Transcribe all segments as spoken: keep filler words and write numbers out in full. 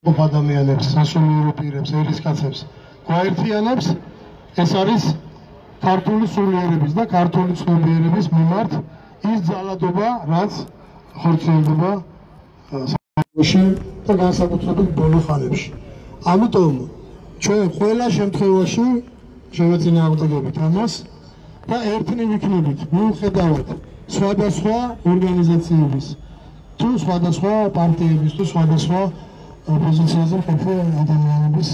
ადამიანებს, სასულიერო პირებს, ერისკაცებს გვაერთიანებს, ეს არის ქართული სულიერების და ქართული ცნობიერების მიმართ ის ძალადობა, რაც ხორციელდება საქართველოში და განსაკუთრებით ბოლო ხანებში. ამიტომ ჩვენ ყველა შემთხვევაში შევეწინააღმდეგებით ამას და ერთნი ვიქნებით, მიუხედავად სხვადასხვა ორგანიზაციების თუ სხვადასხვა პარტიების თუ სხვადასხვა ოპოზიციაზე მყოფი ადამიანების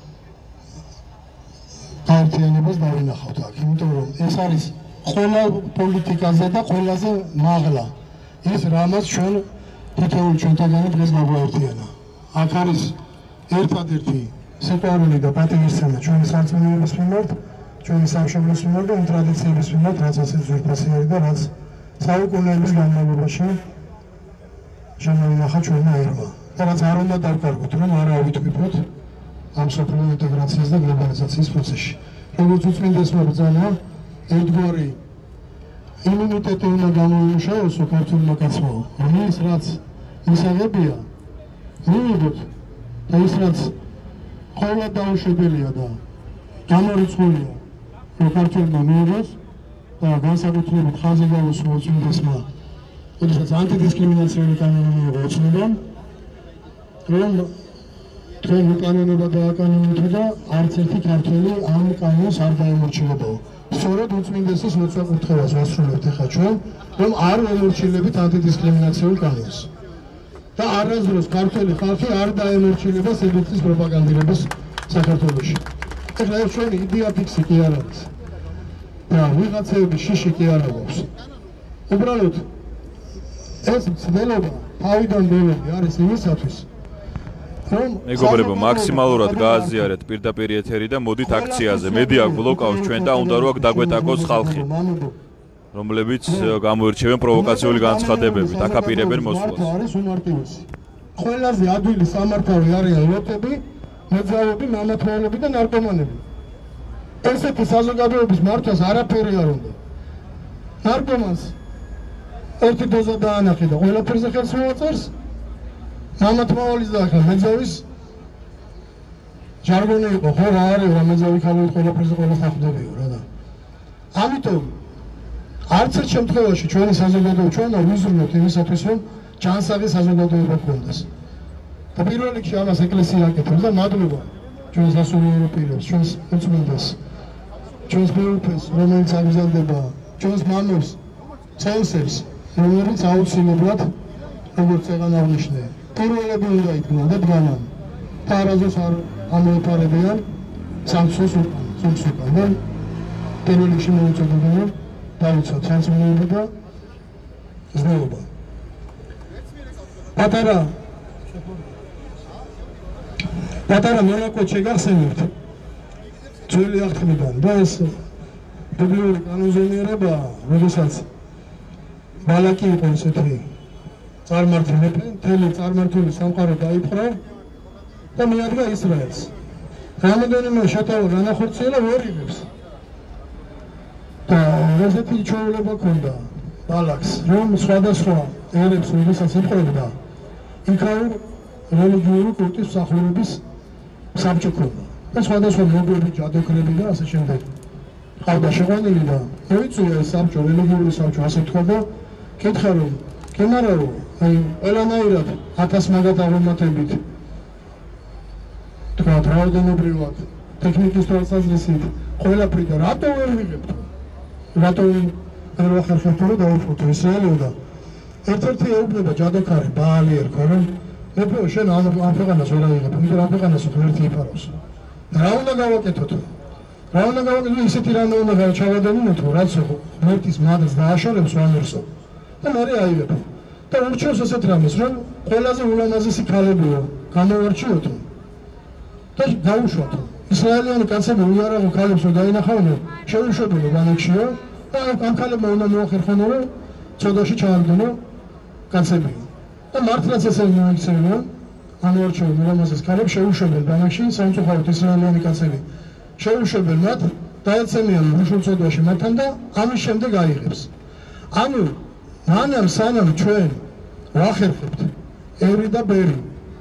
გაერთიანებას დავინახავთ აქ, იმიტომ რომ ეს არის ყველა პოლიტიკაზე და ყველაზე მაღლა ის რამაც ჩვენ თითოეული ჩვენთაგანი დღეს გაგვაერთიანა. აქ არის ერთადერთი სიყვარული და პატივისცემა ჩვენი სამწმუნოების მიმართ, ჩვენი სამშობლოს მიმართ და იმ ტრადიციების მიმართ, რაც ასე ძვირფასი არის და რაც საუკუნეების განმავლობაში შემოინახა ჩვენმა ერმა. და რაც არ უნდა დავკარგოთ, რომ არ ავიტყვიფოთ ამ სოფლიო ინტეგრაციის და გლობალიზაციის პროცესში. როგორც უწმინდესმა ბრძანა, ერთგვარი იმუნიტეტი უნდა გამოიმუშავოს ქართულმა კაცმა, რომ ის რაც მისაღებია, მივიღოთ და ის რაც ყოველად დაუშვებელია და გამორიცხულია, რომ ქართულმა მიიღოს და განსაკუთრებით ხაზი გავუსვა უწმინდესმა, როდესაც ანტიდისკრიმინაციული კანონი მიიღო ოცნებამ, რომ თქვენ უკანონობა დააკანონებთ და არც ერთი ქართველი ამ კანონს არ დაემორჩილებაო. სწორედ უწმინდესის მოწვევას ვასრულებთ ახლა ჩვენ, რომ არ ვემორჩილებით ანტიდისკრიმინაციულ კანონს. და არასდროს ქართველი ხალხი არ დაემორჩილება სიბრძნის პროპაგანდირებას საქართველოში. ახლა ეს ჩვენი იდეა ფიქსი კი არ არის. და ვიღაცეების შიში კი არ აქვს. უბრალოდ ეს ცდელობა თავიდან ბოლომდე არის იმისათვის, მეგობრებო, მაქსიმალურად გააზიარეთ პირდაპირ ეთერი და მოდით აქციაზე. მედია გლოკავს ჩვენ და უნდა რომ აქ დაგვეტაკოს ხალხი, რომლებიც გამოირჩევენ პროვოკაციული განცხადებებით, აკაპირებენ მოსვლას. არის უმარტივესი. ყველაზე ადვილი სამართავი არიან ლოტები, მეძავები, მამათმავლები და ნარკომანები. ესეთი საზოგადოების მართვას არაფერი არ უნდა. ნარკომანს ერთი დოზა დაანახი და ყველაფერზე ხელს მოაწერს. მამათმავლის და ახლა მეძავის ჟარგონი იყო, ხო რა არის, რა მეძავი ხალხი ყველაფერზე ყველას ახლდებიო რა და. ამიტომ არც ერთ შემთხვევაში ჩვენი საზოგადოება ჩვენ ვიზრუნოთ იმისათვის, რომ ჯანსაღი საზოგადოება გქონდეს. და პირველ რიგში ამას ეკლესია აკეთებს და მადლობა ჩვენს სასულიერო პირებს, ჩვენს უწმინდეს, ჩვენს მეუფეს, რომელიც აგზავნება, ჩვენს მამებს, წევსებს, რომლებიც აუცილებლად, როგორც ეგან აღნიშნე, პირველები უნდა იყვნენ და დგანან. და არასდროს არ ამოეფარებიან სამცხოს უკან, სამცხოს უკან და პირველ რიგში მოუწოდებენ, რომ დავიცოთ სამწმუნოება და ზნეობა. პატარა პატარა მონაკოც შეგახსენებთ ძველი აღთქმიდან და ეს ბიბლიური კანონზომიერებაა, როდესაც ბალაკი იყო ესეთი წარმართი მეფე, მთელი წარმართული სამყარო დაიპყრო და მიადგა ისრაელს. რამოდენიმე შეტევა განახორციელა ვერ იღებს. და ესეთი ჩვეულება ჰქონდა ბალაკს, რომ სხვადასხვა ერებს როდესაც იპყრობდა, იქაურ რელიგიური კულტის მსახურების საბჭო ჰქონდა. და სხვადასხვა მოგები, ჯადოქრები და ასე შემდეგ. ყავდა შეყვანილი და მოიწვია ეს საბჭო, რელიგიური საბჭო, ასე თქვა და კითხა რომ კემარაო, აი ყველანაირად ათას მაგათ აღმართებით თქვა რაოდენობრივად ტექნიკის თვალსაზრისით ყველაფრიდან რატო ვერ ვიღებთ? რატო ვერ ვახერხებთ რომ დავუშვოთ ისრაელი და ერთ-ერთი ეუბნება ჯადოქარი ბაალი ერქვა რომ მეფეო შენ ამ ქვეყანას ვერ აიღებ, იმიტომ ამ ქვეყანას ერთი იფარავს. რა უნდა გავაკეთოთ? რა უნდა გავაკეთოთ? ისეთი რამე უნდა ჩავადენინოთ, რაც ღმერთის მადლს დააშორებს ვამერსო და მერე აიღებ. და ურჩევს ესეთ რამეს, რომ ყველაზე ულამაზესი ქალებია გამოვარჩიოთ და გაუშვათ. ისრაელიანი კაცები უიარაღო ქალებს რომ დაინახავდნენ, შეუშვებელო ბანაკშიო და ამ ქალებმა უნდა მოახერხონ, რომ ცოდაში ჩაარდნო კაცებია. და მართლაც ესე მოიქცევიან, განვარჩევენ ულამაზეს ქალებს შეუშვებელ ბანაკში, სამწუხაროდ ისრაელიანი კაცები შეუშვებელ მათ დაეცემიან უშულწოდვაში მათთან და ამის შემდეგ აიღებს. ანუ მანამ სანამ ჩვენ ვახერხებთ ევრი და ბერი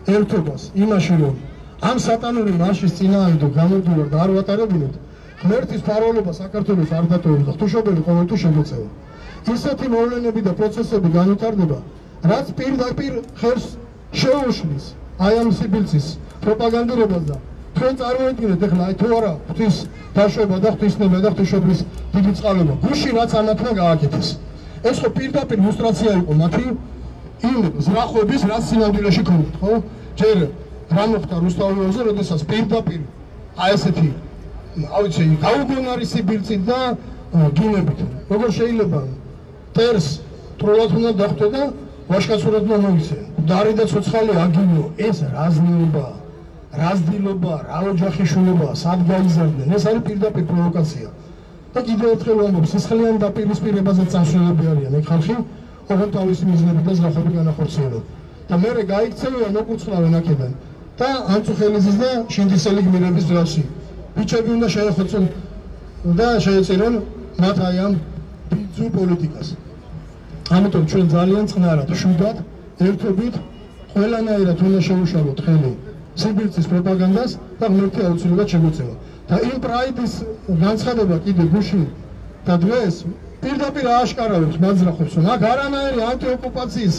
ერთობას იმაში, რომ ამ სატანური მარშის წინააღმდეგ გამოდიოდა და არ ვატარებინოთ, ღმერთის ფარველობა საქართველოს არ დატოვებდა, ღვთისმშობელი ყოველთვის შემოწევა. ისეთი მოვლენები და პროცესები განვითარდება, რაც პირდაპირ ხერს შეუშლის აი ამ სიბილძის პროპაგანდირებას და თქვენ წარმოიდგინეთ ახლა აი თუ არა ღვთის დაშვება და ღვთისნება და ღვთისმშობლის დიდი წყალობა, გუში რაც ამათმა გააკეთეს. ეს ხო პირდაპირ ილუსტრაცია იყო მათი იმ ზრახვების, რაც სინამდვილეში ქონდათ, ხო? ჯერ რა მოხდა რუსთაველზე, როდესაც პირდაპირ აი ესეთი ავიცი გაუგონარი სიბილძით და გინებით, როგორ შეიძლება ტერს ტროლად უნდა დახვდე და ვაშკაცურად უნდა მოიქცე. დარი და ცოცხალი აგინო, ეს რაზნილობა, რაზდილობა, რა ოჯახიშვილობა, სად გაიზარდნენ, ეს არის პირდაპირ პროვოკაცია. და კიდევ ერთხელ ვამბობ, სისხლიან დაპირისპირებაზე წამსვლელები არიან ეგ ხალხი, ოღონდ თავისი მიზნები და ზრახები განახორციელონ. და მერე გაიქცევიან, მოკუცლავენ აქედან და ანწუხელიძის და შინდისელი გმირების დროში. ბიჭები უნდა შეეხოცონ და შეეწირონ მათ აი ამ ბიძუ პოლიტიკას. ამიტომ ჩვენ ძალიან წყნარად, შვიდად, ერთობით, ყველანაირად უნდა შევუშალოთ ხელი სიბილძის პროპაგანდას და ღმერთი აუცილებლად შემოწევა. და იმ პრაიდის განცხადება კიდე გუში და დღეს პირდაპირ ააშკარავებს მაძრახობს, რომ აქ არანაირი ანტიოკუპაციის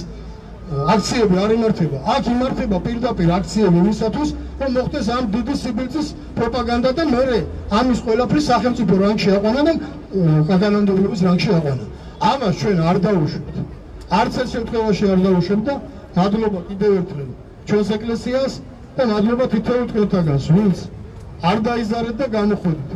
აქციები არ იმართება. აქ იმართება პირდაპირ აქციები იმისათვის, რომ მოხდეს ამ დიდი სიბილძის პროპაგანდა და მერე ამის ყველაფრის სახელმწიფო რანგში აყვანა და კანონმდებლობის რანგში აყვანა. ამას ჩვენ არ დავუშვებთ. არც ერთ შემთხვევაში არ დავუშვებთ და მადლობა კიდევ ერთხელ ჩვენს ეკლესიას და მადლობა თითოეულ თქვენთაგანს, ვინც არ დაიზარეთ და გამოხვედით.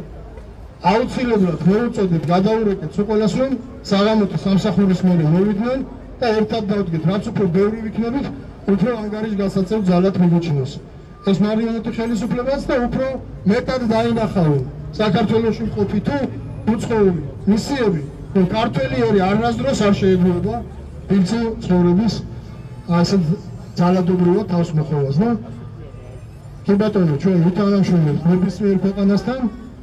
აუცილებლად მოვუწოდეთ, გადაურეკეთ ყველას, რომ საღამოთი სამსახურის მერე მოვიდნენ და ერთად დავდგეთ, რაც უფრო ბევრი ვიქნებით, უფრო ანგარიშ გასაცემ ძალად მიგოჩინოს. ეს მარიონეტი ხელისუფლებაც და უფრო მეტად დაინახავენ საქართველოში მყოფი თუ უცხოური მისიები, რომ ქართველი ერი არასდროს არ შეიძლება ბიძი ცხოვრების ასეთ ძალადობრივად თავს მოხოვას და კი ბატონო, ჩვენ ვითანამშრომლებთ ნებისმიერ ქვეყანასთან,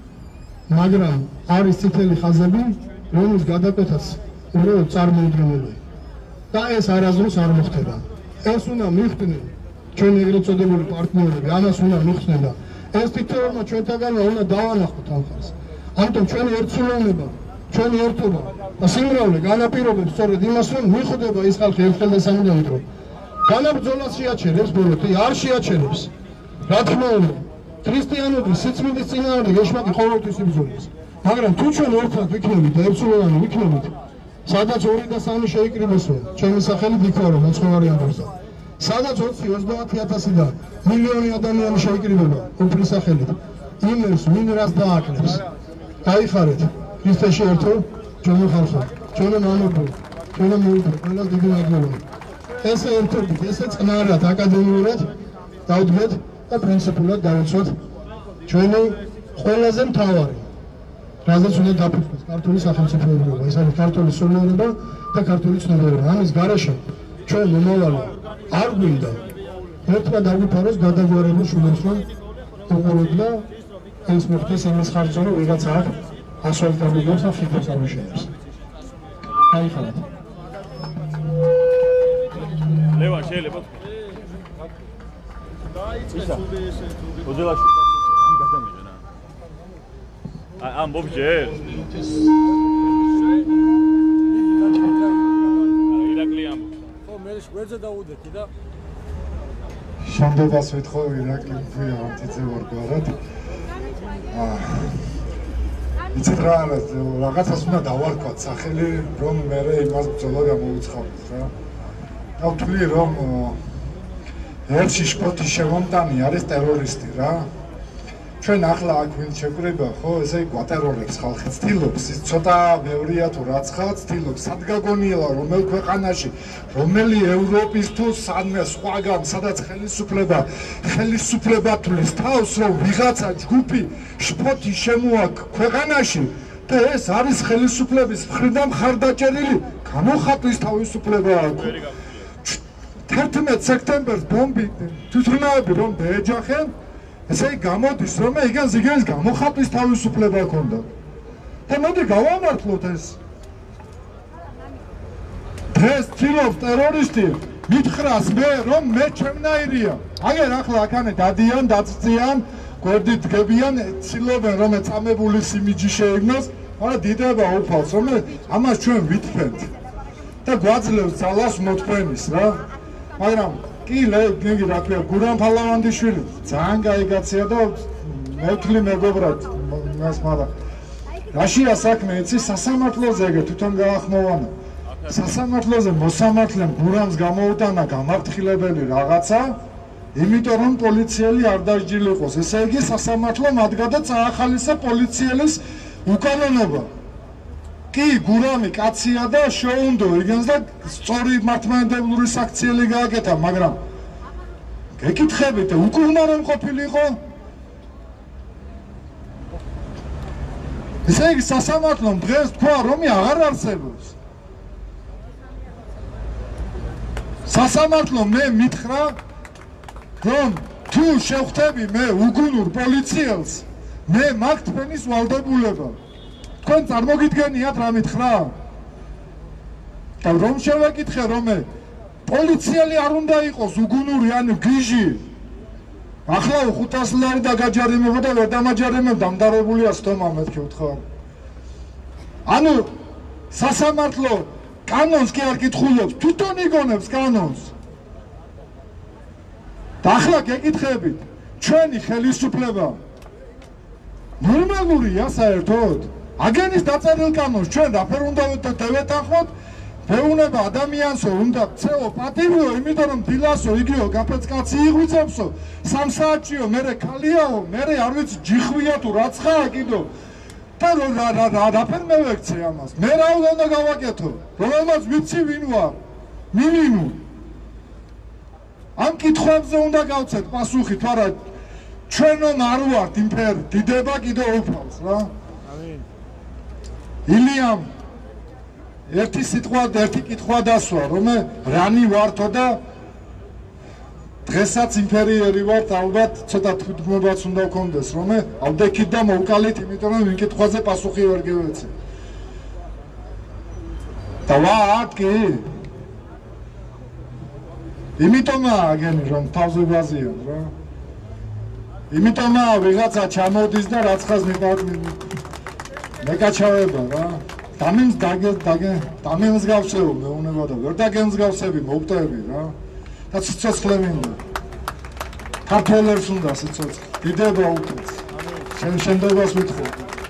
მაგრამ არის წითელი ხაზები, რომლის გადაკვეთაც უბრალოდ წარმოუდგენელია. და ეს არასდროს არ მოხდება. ეს უნდა მიხვდნენ ჩვენი ეგრეთ წოდებული პარტნიორები, ამას უნდა მიხვდნენ და ეს თითოეულმა ჩვენთაგანმა უნდა დავანახოთ ამ ხალხს. ამიტომ ჩვენი ერთსულოვნება, ჩვენი ერთობა და სიმრავლე განაპირობებს სწორედ იმას, რომ მიხვდება ის ხალხი ერთხელ და სამუდამოდ, რომ განაბრძოლას შეაჩერებს ბოლოთი, არ შეაჩერებს. რა თქმა უნდა, ქრისტიანობის სიწმინდის წინააღმდეგ ეშმაკი ყოველთვის იბრძოლებს. მაგრამ თუ ჩვენ ერთად ვიქნებით და ერთსულოვანი ვიქნებით, სადაც ორი და სამი შეიკრიბოსო, ჩემი სახელით იქარო მოწყობარი ამბობსა. სადაც ოცი ოცდაათი ათასი და მილიონი ადამიანი შეიკრიბება უფლის სახელით, იმერს ვინ რას დააკლებს. გაიხარეთ, ქრისტეში ერთო, ჩვენი ხალხო, ჩვენი მამებო, ჩვენი მოუწოდეთ, ყველას დიდი მადლობა. ესე ერთობით, ესე წყნარად, აკადემიურად დავდგეთ და პრინციპულად დავიცვათ ჩვენი ყველაზე მთავარი, რაზეც უნდა დაფუძნდეს ქართული სახელმწიფოებრიობა, ეს არის ქართული სულიერება და ქართული ცნობიერება. ამის გარეშე ჩვენ მომავალი არ გვინდა ერთმა დაგვიფაროს გადაგვარებულ შვილებს, რომ უყუროთ და ეს მოხდეს იმის ხარჯზე, რომ ვიღაცა აქ ასვალტაბილებს და ხიდებს ამუშავებს. გაიხარეთ. ლევან, შეიძლება ისა ოძელაში ამ გადამიჯენა ამ ბობჯერ ირაკლი ამბობს ხო მე გვერდზე დაუდექი და შამდებას ვეთხოვ ირაკლი ფუია ამთიძე ვარგვარად აა იცით რა რაღაცას უნდა დავარქვათ სახელი რომ მე იმას ბრძოლა გამოუცხადოთ რა და ვთვლი რომ ერთში შპოთის შემომტანი არის ტერორისტი რა. ჩვენ ახლა აქ ვინ შეგვირება, ხო, ესე გვატერორებს ხალხი, ცდილობს, ის ცოტა ბევრია თუ რაც ხალხი ცდილობს, სად გაგონილა, რომელ ქვეყანაში, რომელი ევროპის თუ სადმე სხვაგან, სადაც ხელისუფლება, ხელისუფლება თulis თავს, რომ ვიღაცა ჯგუფი შპოთი შემოაქვს ქვეყანაში და ეს არის ხელისუფლების მხრიდან მხარდაჭერილი, გამოხატვის თავისუფლება აქვს. თერთმეტ სექტემბერს ბომბი თვითმფრინავები რომ დაეჯახენ, ესე იგი გამოდის რომ იგან ზიგენის გამოხატვის თავისუფლება ჰქონდა. და მოდი გავამართლოთ ეს. დღეს ცდილობს ტერორისტი მითხრას მე რომ მე ჩემნაირია. აგერ ახლა აქანე დადიან, დაწწიან, გვერდით დგებიან, ცდილობენ რომ წამებულის იმიჯი შეეგნოს, მაგრამ დიდება უფალს რომ ამას ჩვენ ვითქვენთ. და გვაძლევს ძალას მოთქვენის რა. მაგრამ კი ლეგი რა ქვია გურამ ფალავანდიშვილი ძალიან კაი კაცია და მეთლი მეგობრად მას მაგრამ რაშია საქმე იცი სასამართლოზე ეგ თვითონ გაახმოვანა სასამართლოზე მოსამართლემ გურამს გამოუტანა გამართლებელი რაღაცა იმიტომ რომ პოლიციელი არ დასჯილიყოს ესე იგი სასამართლომ ადგა და წაახალისა პოლიციელის უკანონობა კი გურამი კაცია და შეუნდო იგენს და სწორი მართლმადიდებლური საქციელი გააკეთა მაგრამ გეკითხებით უკვე უნდა რომ ყოფილიყო ესე იგი სასამართლომ დღეს თქვა რომ აღარ არსებობს სასამართლომ მე მითხრა რომ თუ შევხვდები მე უგუნურ პოლიციელს მე მაგ თქვენის ვალდებულება თქვენ წარმოგიდგენიათ რა მითხრა? და რომ შევეკითხე რომ პოლიციელი არ უნდა იყოს უგუნური ანუ გიჟი. ახლა ხუთას ლარი დაგაჯარიმება და ვერ დამაჯარიმებდა მდარებულია სტომა მეთქი ვთხოვ. ანუ სასამართლო კანონს კი არ კითხულობს, თვითონ იგონებს კანონს. და ახლა გეკითხებით, ჩვენი ხელისუფლება ნორმალურია საერთოდ? აგენის დაწერილ კანონს ჩვენ რაფერ უნდა დავეთანხმოთ? მეუნება ადამიანსო უნდა წეო პატივიო, იმიტომ რომ დილასო იგიო გაფეცკაცი იღვიძებსო, სამ საათშიო მერე ქალიაო, მერე არ ვიცი ჯიხვია თუ რაცხაა კიდო. და რა რა რა რაფერ მევექცე ამას? მე რა უნდა გავაკეთო? რომელმაც ვიცი ვინ ვარ? მინიმუმ. ამ კითხვებზე უნდა გავცეთ პასუხი, თუ არა ჩვენო არ ვართ იმფერ, დიდება კიდევ უფალს რა. ილიამ ერთი სიტყვა და ერთი კითხვა დასვა რომ რანი ვართო და დღესაც იმპერიერი ვართ ალბათ ცოტა თვითმობაც უნდა გქონდეს რომ ავდექით და მოვკალით იმიტომ რომ იმ კითხვაზე პასუხი ვერ გევეცე და ვარ კი იმიტომაა აგენი რომ თავზე ვაზიან რა იმიტომაა ვიღაცა ჩამოდის და რაცხას მეკაჩავება რა დამემს დაგე დაგე დამემს გავსევ მეუნება და ვერ დაგემსგავსები მოვტები რა და სიცოცხლე მინდა ქართველებს უნდა სიცოცხლე დიდება უკეთს შენ შემდეგას ვითხოვ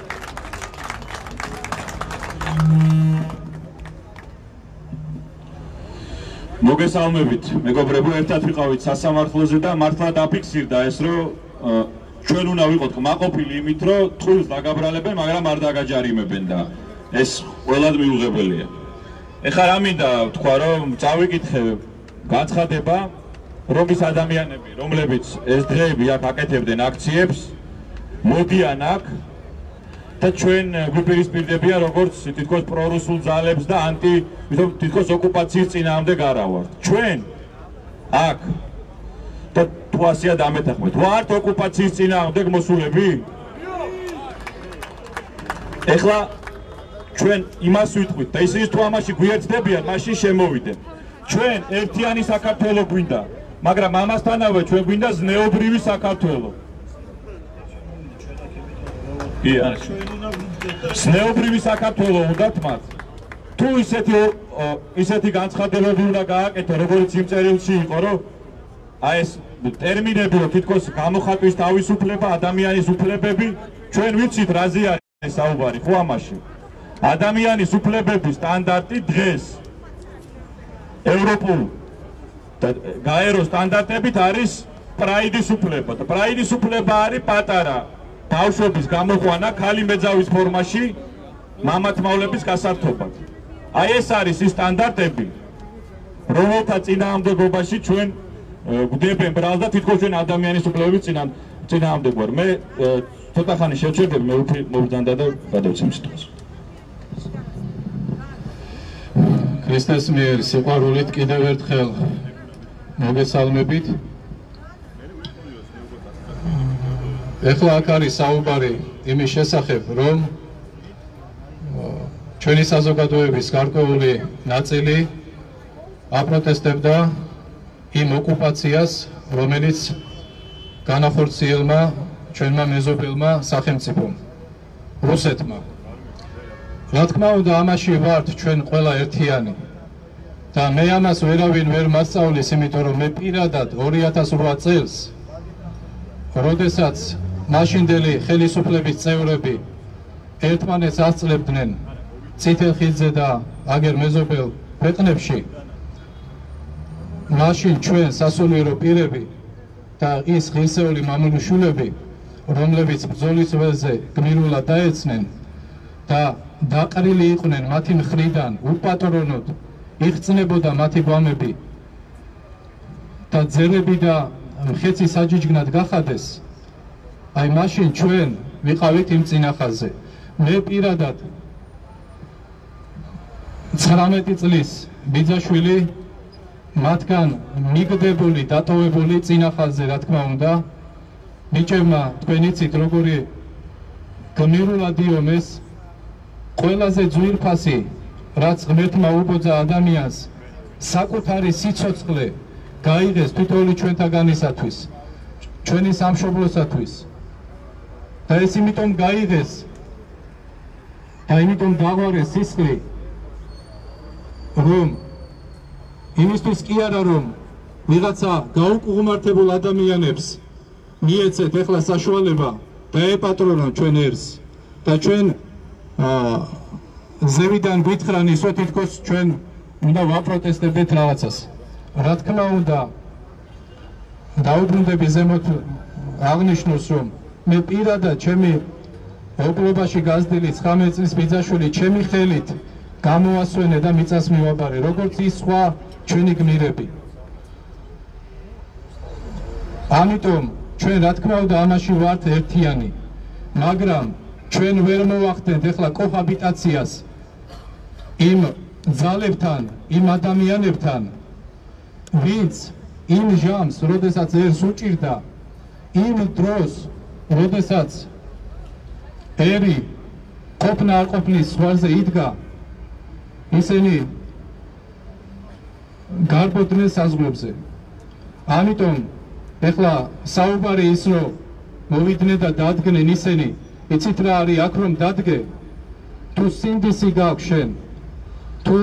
მოგესალმებით მეგობრებო ერთად ვიყავით სასამართლოზე და მართლა დაფიქსირდა ეს რომ ჩვენ უნდა ვიყოთ კმაყოფილი იმით რომ თულს დაგაბრალებენ მაგრამ არ დაგაჯარიმებენ და ეს ყველად მიუღებელია. ეხლა რა მინდა თქვა რომ წავიკითხე განცხადება რომ ის ადამიანები რომლებიც ეს დღეები აქ აკეთებდნენ აქციებს მოდიან აქ და ჩვენ გვიპირისპირდებიან როგორც თითქოს პრორუსულ ძალებს და ანტი თითქოს ოკუპაციის წინააღმდეგ გარავართ. ჩვენ აქ და თუ ასეა დამეთანხმეთ ვართ ოკუპაციის წინააღმდეგ მოსულები? ეხლა ჩვენ იმას ვიტყვით და ისინი თუ ამაში გვიერთდებიან, მაშინ შემოვიდეთ. ჩვენ ერთიანი საქართველო გვინდა, მაგრამ ამასთანავე ჩვენ გვინდა ზნეობრივი საქართველო. ზნეობრივი საქართველო უნდათ მათ. თუ ისეთი ისეთი განცხადებები უნდა გააკეთო, როგორც იმ წერილში იყო, რომ აი ეს ტერმინები რომ თითქოს გამოხატვის თავისუფლება, ადამიანის უფლებები, ჩვენ ვიცით რაზე არის საუბარი, ხო ამაში? ადამიანის უფლებების სტანდარტი დღეს ევროპულ და გაერო სტანდარტებით არის პრაიდის უფლება და პრაიდის უფლება არის პატარა ბავშვების გამოყვანა ქალი მეძავის ფორმაში მამათმავლების გასართობად. აი ეს არის ის სტანდარტები რომელთა წინააღმდეგობაში ჩვენ გვდებენ ბრალს და თითქოს ჩვენ ადამიანის უფლებების წინააღმდეგ ვარ. მე ცოტა ხანი შევჩერდები მე მოვბრძანდა და გადავცემ სიტყვას. ქრისტეს მიერ სიყვარულით კიდევ ერთხელ მოგესალმებით. ეხლა აქ არის საუბარი იმის შესახებ, რომ ჩვენი საზოგადოების გარკვეული ნაწილი აპროტესტებდა იმ ოკუპაციას, რომელიც განახორციელმა ჩვენმა მეზობელმა სახელმწიფომ, რუსეთმა. რა თქმა უნდა, ამაში ვართ ჩვენ ყველა ერთიანი. და მე ამას ვერავინ ვერ მასწავლის, იმიტომ რომ მე პირადად ორი ათას რვა წელს, როდესაც მაშინდელი ხელისუფლების წევრები ერთმანეთს ასწლებდნენ წითელ ხიდზე და აგერ მეზობელ ქვეყნებში, მაშინ ჩვენ სასულიერო პირები და ის ღირსეული მამულიშვილები, რომლებიც ბრძოლის ველზე გმირულად დაეცნენ და დაყრილი იყვნენ მათი მხრიდან უპატრონოდ, იხსნებოდა მათი გვამები და ძელები და მხეცი საჯიჯგნად გახადეს, აი მაშინ ჩვენ ვიყავით იმ წინახაზე. მე პირადად ცხრამეტი წლის ბიძაშვილი მათგან მიგდებული, დატოვებული წინახაზე, რა თქმა უნდა, ბიჭებმა თქვენ იცით როგორი გმირულად იომეს, ყველაზე ძვირფასი რაც ღმერთმა უბოძა ადამიანს საკუთარი სიცოცხლე გაიღეს თითოეული ჩვენთაგანისათვის, ჩვენი სამშობლოსათვის და ეს იმიტომ გაიღეს და იმიტომ დაღვარეს სისხლი, რომ იმისთვის კი არა რომ ვიღაცა გაუკუღმართებულ ადამიანებს მიეცეთ ეხლა საშუალება და ეპატრონონ ჩვენ ერს და ჩვენ ზევიდან გვითხრან ისო თითქოს ჩვენ უნდა ვაპროტესტებდეთ რაღაცას. რა თქმა უნდა, დაუბრუნდები ზემოთ აღნიშნოს, რომ მე პირადად ჩემი ოპლობაში გაზრდილი ცხრამეტი წლის ბიძაშვილი ჩემი ხელით გამოასვენე და მიწას მივაბარე, როგორც ის სხვა ჩვენი გმირები. ამიტომ ჩვენ რა თქმა უნდა ამაში ვართ ერთიანი, მაგრამ ჩვენ ვერ მოვახდენთ ეხლა კოჰაბიტაციას იმ ძალებთან, იმ ადამიანებთან, ვინც იმ ჟამს, როდესაც ერს უჭირდა, იმ დროს, როდესაც ერი ყოფნა არ ყოფნის ზღვარზე იდგა, ისინი გარბოდნენ საზღვრებზე. ამიტომ ეხლა საუბარი ის რომ მოვიდნენ და დადგნენ ისინი, იცით რა არის აქ რომ დადგე, თუ სინდისი გაქვს შენ, თუ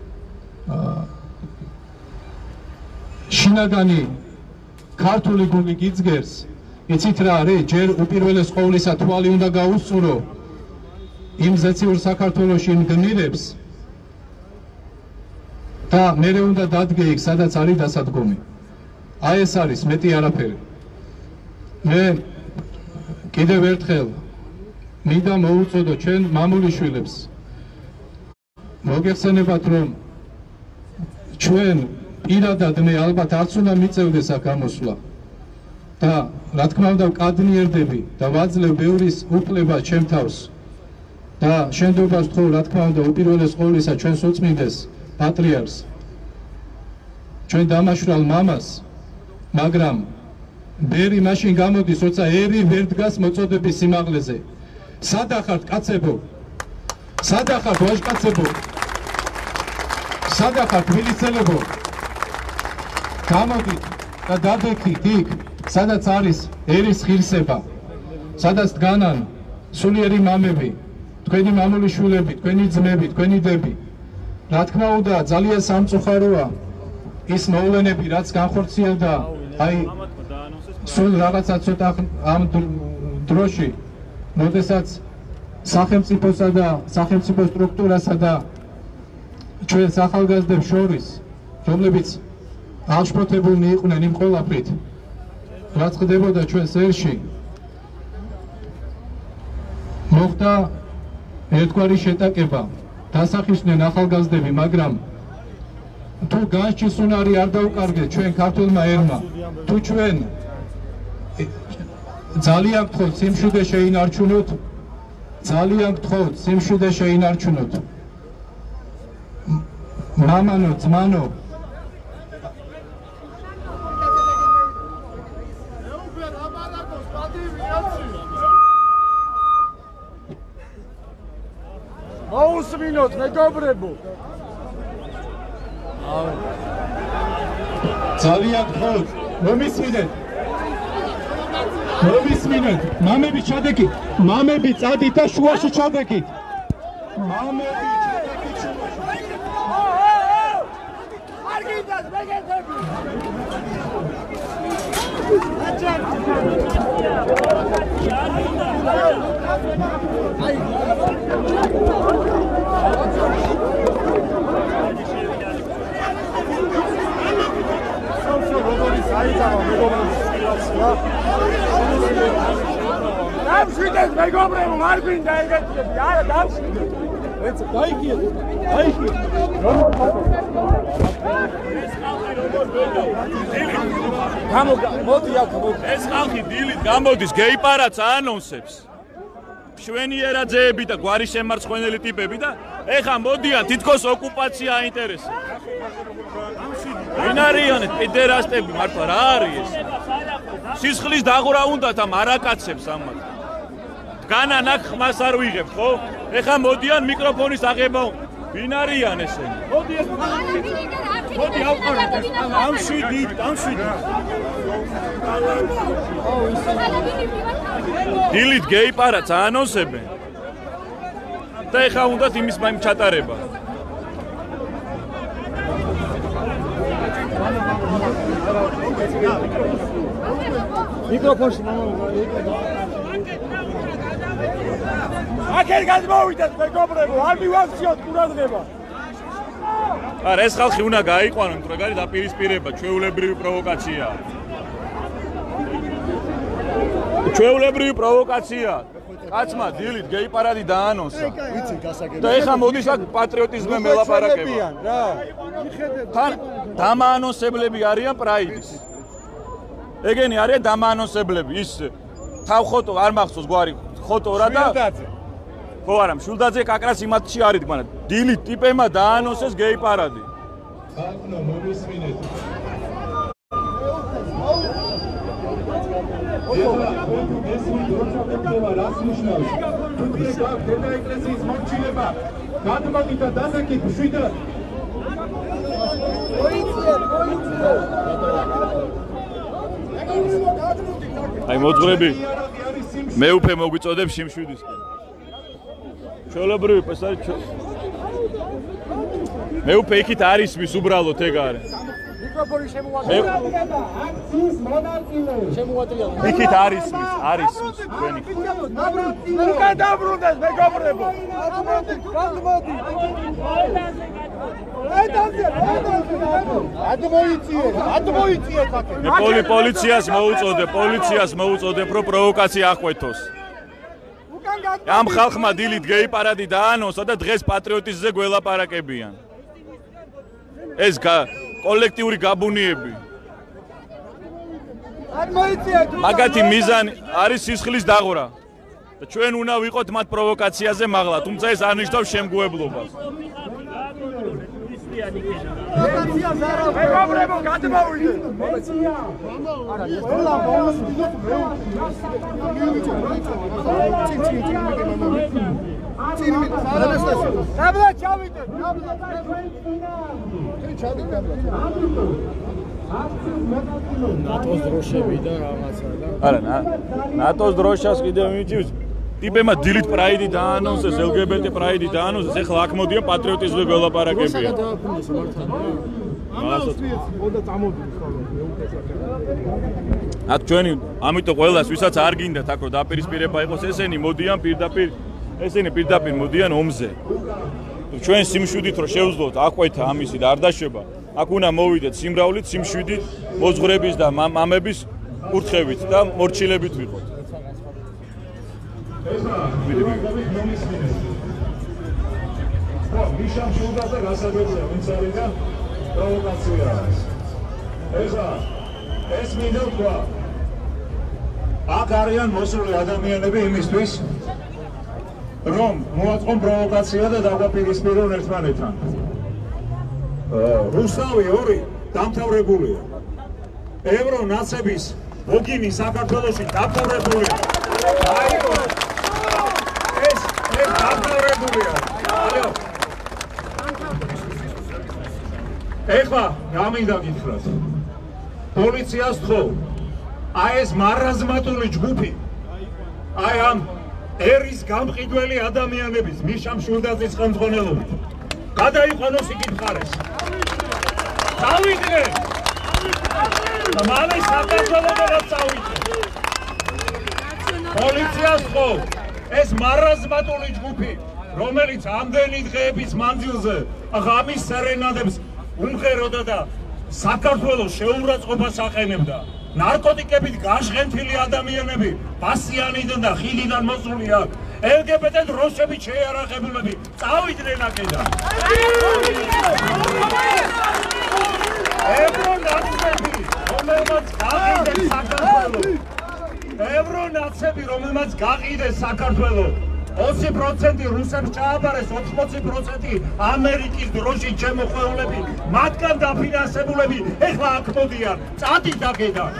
შინაგანი ქართული გული გიძგერს, იცით რა არის, ჯერ უპირველეს ყოვლისა თვალი უნდა გაუსწურო იმ ზეციურ საქართველოში იმ გმირებს და მერე უნდა დადგე იქ, სადაც არის დასადგომი. აი ეს არის მეტი არაფერი. მე კიდევ ერთხელ მინდა მოუწოდო ჩვენ მამულიშვილებს, მოგეხსენებათ რომ ჩვენ პირადად მე ალბათ არც უნდა მიწევდეს აქ გამოსვლა და რა თქმა უნდა ვკადნიერდები და ვაძლევ ბევრის უფლება ჩემ თავს და შენდობას ვთხოვ, რა თქმა უნდა, უპირველეს ყოვლისა ჩვენს უწმინდეს პატრიარქს, ჩვენ დამაშვრალ მამას, მაგრამ ბერი მაშინ გამოდის, როცა ერი ვერ დგას მოწოდების სიმაღლეზე. სად ახართ კაცებო? სად ახართ ვაჟკაცებო? სად ახართ მილიცელებო? გამოდით და დადექით იქ, სადაც არის ერის ღირსება, სადაც დგანან სულიერი მამები, თქვენი მამულიშვილები, თქვენი ძმები, თქვენი დები. რა თქმა უნდა, ძალიან სამწუხაროა ის მოვლენები, რაც განხორციელდა აი სულ რაღაცა ცოტა ამ დროში, როდესაც სახელმწიფოსა და სახელმწიფო სტრუქტურასა და ჩვენს ახალგაზრდებს შორის, რომლებიც აღშფოთებულნი იყვნენ იმ ყველაფრით, რაც ხდებოდა ჩვენს ერში, მოხდა ერთგვარი შეტაკება, დასახისდნენ ახალგაზრდები, მაგრამ თუ განსჯის უნარი არ დაუკარგეთ ჩვენ ქართველმა ერმა, თუ ჩვენ ძალიან გთხოვთ სიმშვიდე შეინარჩუნოთ, ძალიან გთხოვთ სიმშვიდე შეინარჩუნოთ. მამანო, ძმანო, მოусმინოთ მეგობრებო. ძალიან გთხოვთ, მომისმინეთ. მომისმინეთ, მამები ჩადეკით, მამები წადით და შუაში ჩადეკით. მამები ჩადეკით შუაში. არ გინდათ მეგეთები. დამშვიდეთ მეგობრებო, არ გვინდა ეგეთი, არა დამშვიდეთ. ეცე დაიგიეთ, დაიგიეთ. გამოდი აქ, ეს ხალხი დილით გამოდის, გეიპარats ანონსებს. შვენიერაძეები და გვარი შემარცხვენელი ტიპები და ეხა მოდიან თითქოს ოკუპაცია აინტერესებს. ვინ არიან ეს პედერასტები მართლა რა არის ეს? სისხლის დაღვრა უნდათ ამ არაკაცებს ამათ. დგანან აქ ხმას არ ვიღებთ, ხო? ეხა მოდიან მიკროფონის აღება უნდა. ვინ არიან ესენი? მოდი ეს მოდი ავყარეთ. ამშვიდით, ამშვიდით. დილით გეიპარats ანონსებენ. და ეხა უნდათ იმის მაიმ ჩატარება. მიკროფონში მამა აქეთ გადმოვიდეთ მეგობრებო, არ მივაქციოთ ყურადღება. არა, ეს ხალხი უნდა გაიყვანონ, იმიტომ რომ არის დაპირისპირება, ჩვეულებრივი პროვოკაციაა. ჩვეულებრივი პროვოკაცია. კაცმა დილით გეიპარადი დაანონსა. ვიცი გასაგებია. და ეხა მოდის აქ პატრიოტიზმზე მელაპარაკება. რა. თან დამაანონსებლები არიან პრაიდის. ეგენი არიან დამაანონსებლები, ის თავხოტო არ მახსოვს გვარი ხოტორა და ხო არა, მშვილდაძე კაკრას იმათში არის თქვა. დილით ტიპებმა დაანონსეს გეიპარადი. ხალხო მომისმინეთ. ეს მიდროჩაკება რას ნიშნავს? თუ დღეა დედა ეკლესიის მოჩილება, გადმოდით და დასაკით შვიდა. მოიწიეთ, მოიწიეთ. აი მოძღვრები მე უფე მოგვიწოდებ შიმშვიდისკენ. ჩვეულებრივი ეს არის მე უფე იქით არის მის უბრალოდ ეგ არის. მიკროფონი შემოატრია. აქციის მონაწილე. შემოატრია. იქით არის მის, არის მის თქვენი. უკან დაბრუნდეს მეგობრებო. გადმოდი, გადმოდი. აიდანზე, აიდანზე. ადმოიწიეთ, ადმოიწიეთ აქ. მე პოლი პოლიციას მოუწოდე, პოლიციას მოუწოდებ, რომ პროვოკაცია ახვეთოს. უკან გადმოდი. ამ ხალხმა დილით გეიპარადი დაანონსა და დღეს პატრიოტიზმზე გველაპარაკებიან. ეს კოლექტიური გაბუნიები. ადმოიწიეთ. მაგათი მიზანი არის სისხლის დაღვრა. და ჩვენ უნდა ვიყოთ მათ პროვოკაციაზე მაღლა, თუმცა ეს არ ნიშნავს შემგუებლობას. მეგობრებო, გადმოვიდეთ. არა, ეს ყველა მომსვიდოთ მე. წინ მე სარასტაში. დაბლა ჩავიდეთ, დაბლა. წინ ჩავიდეთ დაბლა. ნატოს დროშები და რაღაცა და. არა, ნატოს დროშას კიდევ მიჭირს. ტიპებმა დილით პრაიდი დაანონსეს, ელ გი ბი ტი პრაიდი დაანონსეს, ეხლა აქ მოდიან პატრიოტიზმზე გველაპარაკებიან. დააფუნდეს მართლა. აქ ჩვენი, ამიტომ ყველას ვისაც არ გინდათ აქ რომ დაპირისპირება იყოს, ესენი მოდიან პირდაპირ, ესენი პირდაპირ მოდიან ომზე. ჩვენ სიმშვიდით რომ შევძლოთ აყვეთა ამისი და არ დაშვება, აქ უნდა მოვიდეთ სიმრავლით, სიმშვიდით, მოძღვრების და მამების კურთხევით და მორჩილებით ვიყოთ. ეხლა მომისმინეთ. ხო, მიშამ შულდაზე გასაგებია, ვინც არის და პროვოკაცია არის. ეხლა ეს მინდა თქვა. აქ არიან მოსული ადამიანები იმისთვის, რომ მოაწყონ პროვოკაცია და დაგვაპირისპირონ ერთმანეთთან. რუსთავი ორი დამთავრებულია. ევრონაცების მოგინი საქართველოში დამთავრებულია. აიო ეს ეს დამთავრებულია. აიო ეხლა გამინდა გითხრათ. პოლიციას თხოვ, აი ეს მარაზმატული ჯგუფი, აი ამ ერის გამყიდველი ადამიანების მიშა მშვილდაძის ხელმძღვანელობით გადაიყვანოს იქ მხარეს. წავიდნენ და მალე საქართველოსადაც წავიდნენ. პოლიციას თხოვ, ეს მარაზმატული ჯგუფი, რომელიც ამდენი დღეების მანძილზე ღამის სერენადებს უმღეროდა და საქართველოს შეურაცხყოფას აყენებდა. ნარკოტიკებით გაშღენთილი ადამიანები პასიანიდან და ხიდიდან მოსული აქ. ელ გი ბე ტე დროშებით შეიარაღებულები წავიდნენ აქედან. ევრონაცები, რომელმაც გაყიდეს საქართველო. ევრონაცები, რომელმაც გაყიდეს საქართველო. ოცი პროცენტი რუსებს ჩააბარეს, ოთხმოცი პროცენტი ამერიკის დროშით შემოხვეულები, მათგან დაფინანსებულები ეხლა აქ მოდიან. წადით აქედან.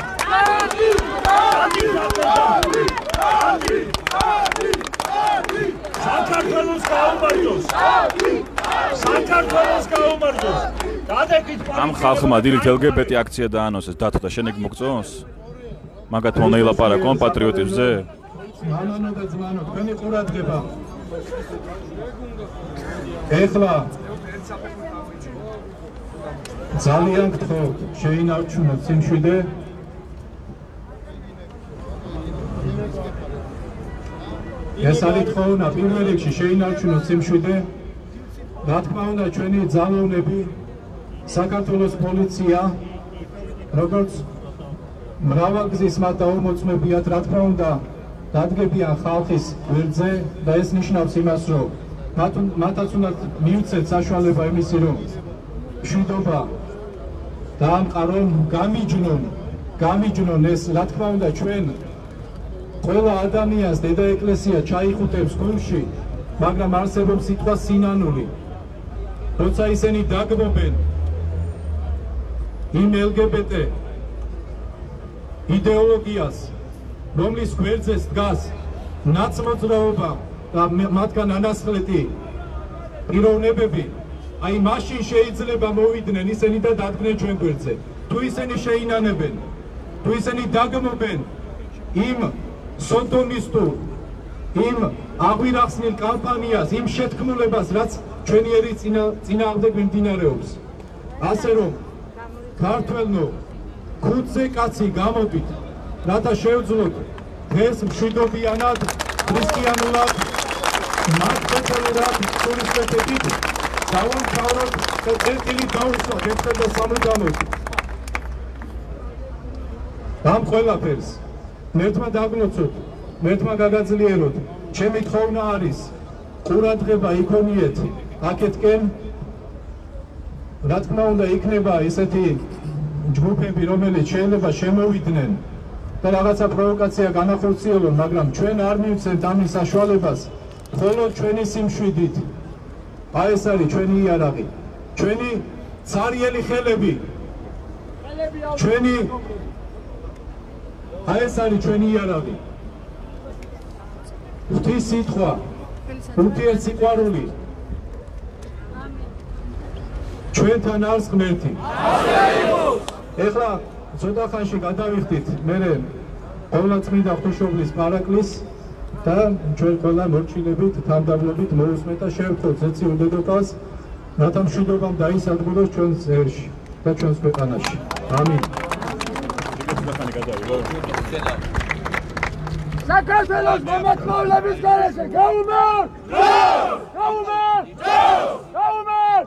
საქართველოს გაუმარჯოს. საქართველოს გაუმარჯოს. გადაგით ამ ხალხმა დილით ელ გი ბე ტე აქცია დაანონსეს დათო და შენეგ მოგწონს? მაგათ მონა ილაპარაკონ პატრიოტებზე? მამანო და ძმანო, თქვენი ყურადღება. ეხლა ძალიან გთხოვთ, შეინარჩუნოთ სიმშვიდე. ეს არის თხოვნა, პირველ რიგში შეინარჩუნოთ სიმშვიდე. რა თქმა უნდა, ჩვენი ძალოვნები, საქართველოს პოლიცია, როგორც მრავალგზის მათ დაუმოწმებიათ, რა თქმა უნდა, დადგებიან ხალხის გვერდზე და ეს ნიშნავს იმას, რომ მათაც უნდა მიუცეთ საშუალება იმისი, რომ მშვიდობა დაამყარონ, გამიჯნონ, გამიჯნონ ეს, რა თქმა უნდა, ჩვენ ყველა ადამიანს დედა ეკლესია ჩაიხუტებს გულში, მაგრამ არსებობს სიტყვა სინანული. როცა ისინი დაგმობენ იმ ელ გი ბე ტე იდეოლოგიას, რომლის გვერდზეც დგას ნაცმოძრაობა და მათგან ანასხლეტი პიროვნებები, აი მაშინ შეიძლება მოვიდნენ ისინი და დადგნენ ჩვენ გვერდზე. თუ ისინი შეინანებენ, თუ ისინი დაგმობენ იმ სოდომისტურ, იმ აღვირახსნილ კამპანიას, იმ შეთქმულებას, რაც ჩვენი ერის წინააღმდეგ მიმდინარეობს. ასე რომ ქართველნო, ქუძზე კაცი გამოდით, რათა შევძლოთ დღეს მშვიდობიანად, ქრისტიანულად, მართლმადიდებლად, სულისკვეთებით დავამთავროთ და წერტილი დავუსვათ ერთხელ და სამუდამოდ. ამ ყველაფერს მერთმა დაგლოცოთ, მერთმა გაგაძლიეროთ. ჩემი თხოვნა არის, ყურადღება იქონიეთ აქეთკენ. რა თქმა უნდა, იქნება ისეთი ჯგუფები, რომელიც შეიძლება შემოვიდნენ და რაღაცა პროვოკაცია განახორციელონ, მაგრამ ჩვენ არ მივცემთ ამის საშუალებას, მხოლოდ ჩვენი სიმშვიდით. აი ეს არის ჩვენი იარაღი, ჩვენი ცარიელი ხელები, ჩვენი აი ეს არის ჩვენი იარაღი. ღვთის სიტყვა, ურთიერთსიყვარული ჩვენთან არის ღმერთი. ეხლა ცოტა ხანში გადავიხდით მერე ყოვლადწმინდა ღვთისმშობლის პარაკლისს და ჩვენ ყველა მორჩილებით, თანდაბლობით მოусმეთ და შევხვდეთ ზეციურ დედოფალს, რათა მშვიდობამ დაისადგუროს ჩვენს ერში და ჩვენს ქვეყანაში. ამინ. საქართველოს მომაწყვლების გარეშე გაუმარ! გაუმარ! გაუმარ!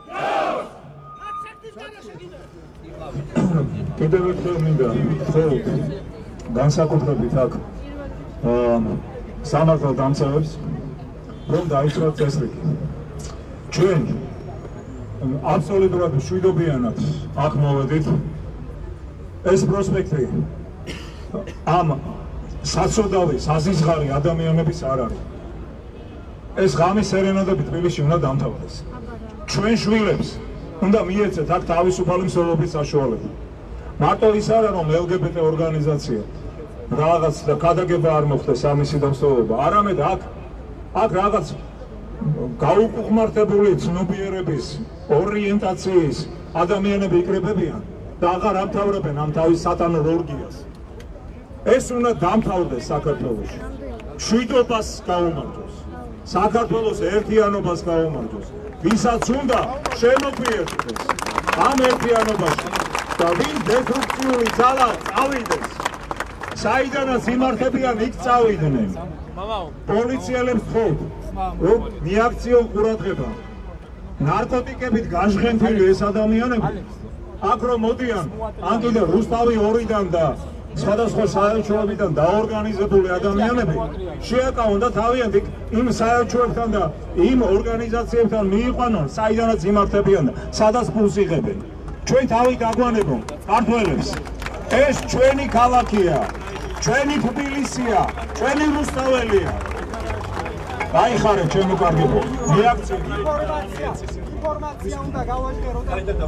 კიდევ ერთხელ მინდა ვთხოვოთ განსაკუთრებით აქ სამართალ დამცავებს, რომ დაიცვათ წესრიგი. ჩვენ აბსოლუტურად მშვიდობიანად აქ მოვედით. ეს პროსპექტი ამ საცოდავი, საზიზღარი ადამიანების არ არის. ეს ღამის სერენადები თბილისში უნდა დამთავრდეს. ჩვენ შვილებს უნდა მიეცეთ აქ თავისუფალი მსვლელობის საშუალება. მარტო ის არა, რომ ელ გი ბე ტე ორგანიზაცია რაღაც და გადაგება არ მოხდეს ამისი დამსწრება, არამედ აქ აქ რაღაც გაუკუღმართებული ცნობიერების, ორიენტაციის ადამიანები იკრებებიან და აღარ ამთავრებენ ამ თავის სატანურ ორგიას. ეს უნდა დამთავრდეს საქართველოში. მშვიდობას გაუმართოს. საქართველოს ერთიანობას გაუმართოს. ვისაც უნდა შემოგვიერთდეს ამ ერთიანობაში და ვინ დესტრუქციული ძალა წავიდეს, საიდანაც იმართებიან იქ წავიდნენ. პოლიციელებს ხოთ, რომ მიაქციონ ყურადღება. ნარკოტიკებით გაჟღენთილი ეს ადამიანები აქ რომ მოდიან, ან კიდევ რუსთავი ორიდან და სხვადასხვა საელჩოებიდან დაორგანიზებული ადამიანები შეაკავონ და თავიანთ იმ საელჩოებთან და იმ ორგანიზაციებთან მიიყვანონ, საიდანაც იმართებიან და სადაც ფულს იღებენ. ჩვენ თავი გაგვანებო ქართველებს, ეს ჩვენი ქალაქია, ჩვენი თბილისია, ჩვენი რუსთაველია. გაიხარეთ ჩემო კარგებო, რეაქცია ინფორმაცია უნდა გავაჟღეროთ.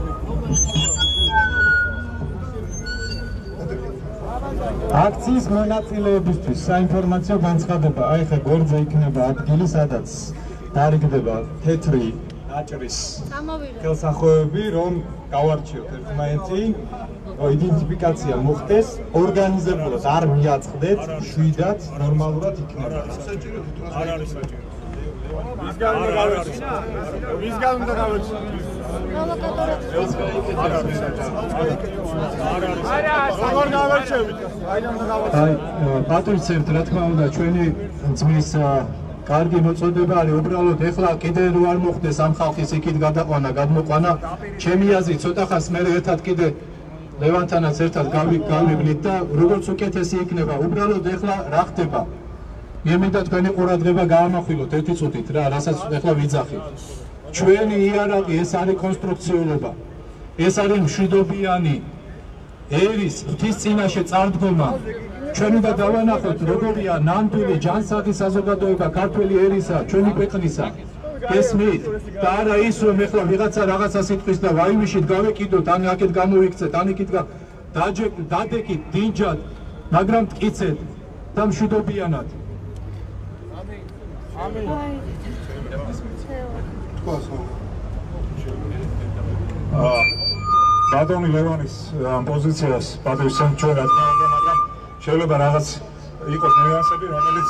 აქციის მონაწილეებისთვის საინფორმაციო განცხადება. აი ხა გვერდზე იქნება ადგილი, სადაც დარიგდება თეთრი აჭრის ხელსახოვები, რომ გავარჩიოთ ერთმანეთი, რომ იდენტიფიკაცია მოხდეს, ორგანიზებულად არ მიაწყდეთ, შვიდად ნორმალურად იქნება. არ არის საჭირო. ვისგან უნდა გავერჩიოთ? ვისგან უნდა გავერჩიოთ? აი, პატრიცევთ, რა თქმა უნდა, ჩვენი ძმის კარგი მოწოდება არის უბრალოდ ეხლა კიდე რო არ მოხდეს ამ ხალხის იქით გადაყვანა, გადმოყვანა, ჩემი აზრით ცოტა ხანს მე ერთად კიდე ლევანთანაც ერთად გავივლით და როგორც უკეთესი იქნება, უბრალოდ ეხლა რა ხდება? მე მინდა თქვენი ყურადღება გაამახვილოთ ერთი წუთით რა, რასაც ეხლა ვიძახით. ჩვენი იარაღი ეს არის კონსტრუქციულობა. ეს არის მშვიდობიანი ერის ღვთის წინაშე წარდგომა. ჩვენ უნდა დავანახოთ როგორია ნამდვილი ჯანსაღი საზოგადოება ქართველი ერისა, ჩვენი ქვეყნისა. გესმით? და არა ის რომ ეხლა ვიღაცა რაღაცა სიტყვის და ვაიმიშით გავეკიდოთ, ან აქეთ გამოვიქცეთ, ან იქით დადეკით დინჯად, მაგრამ მტკიცეთ და მშვიდობიანად. ამინ. ბატონი ლევანის ამ პოზიციას პატრიცემ ჩვენ რა თქმა უნდა, მაგრამ შეიძლება რაღაც იყოს ნიუანსები, რომელიც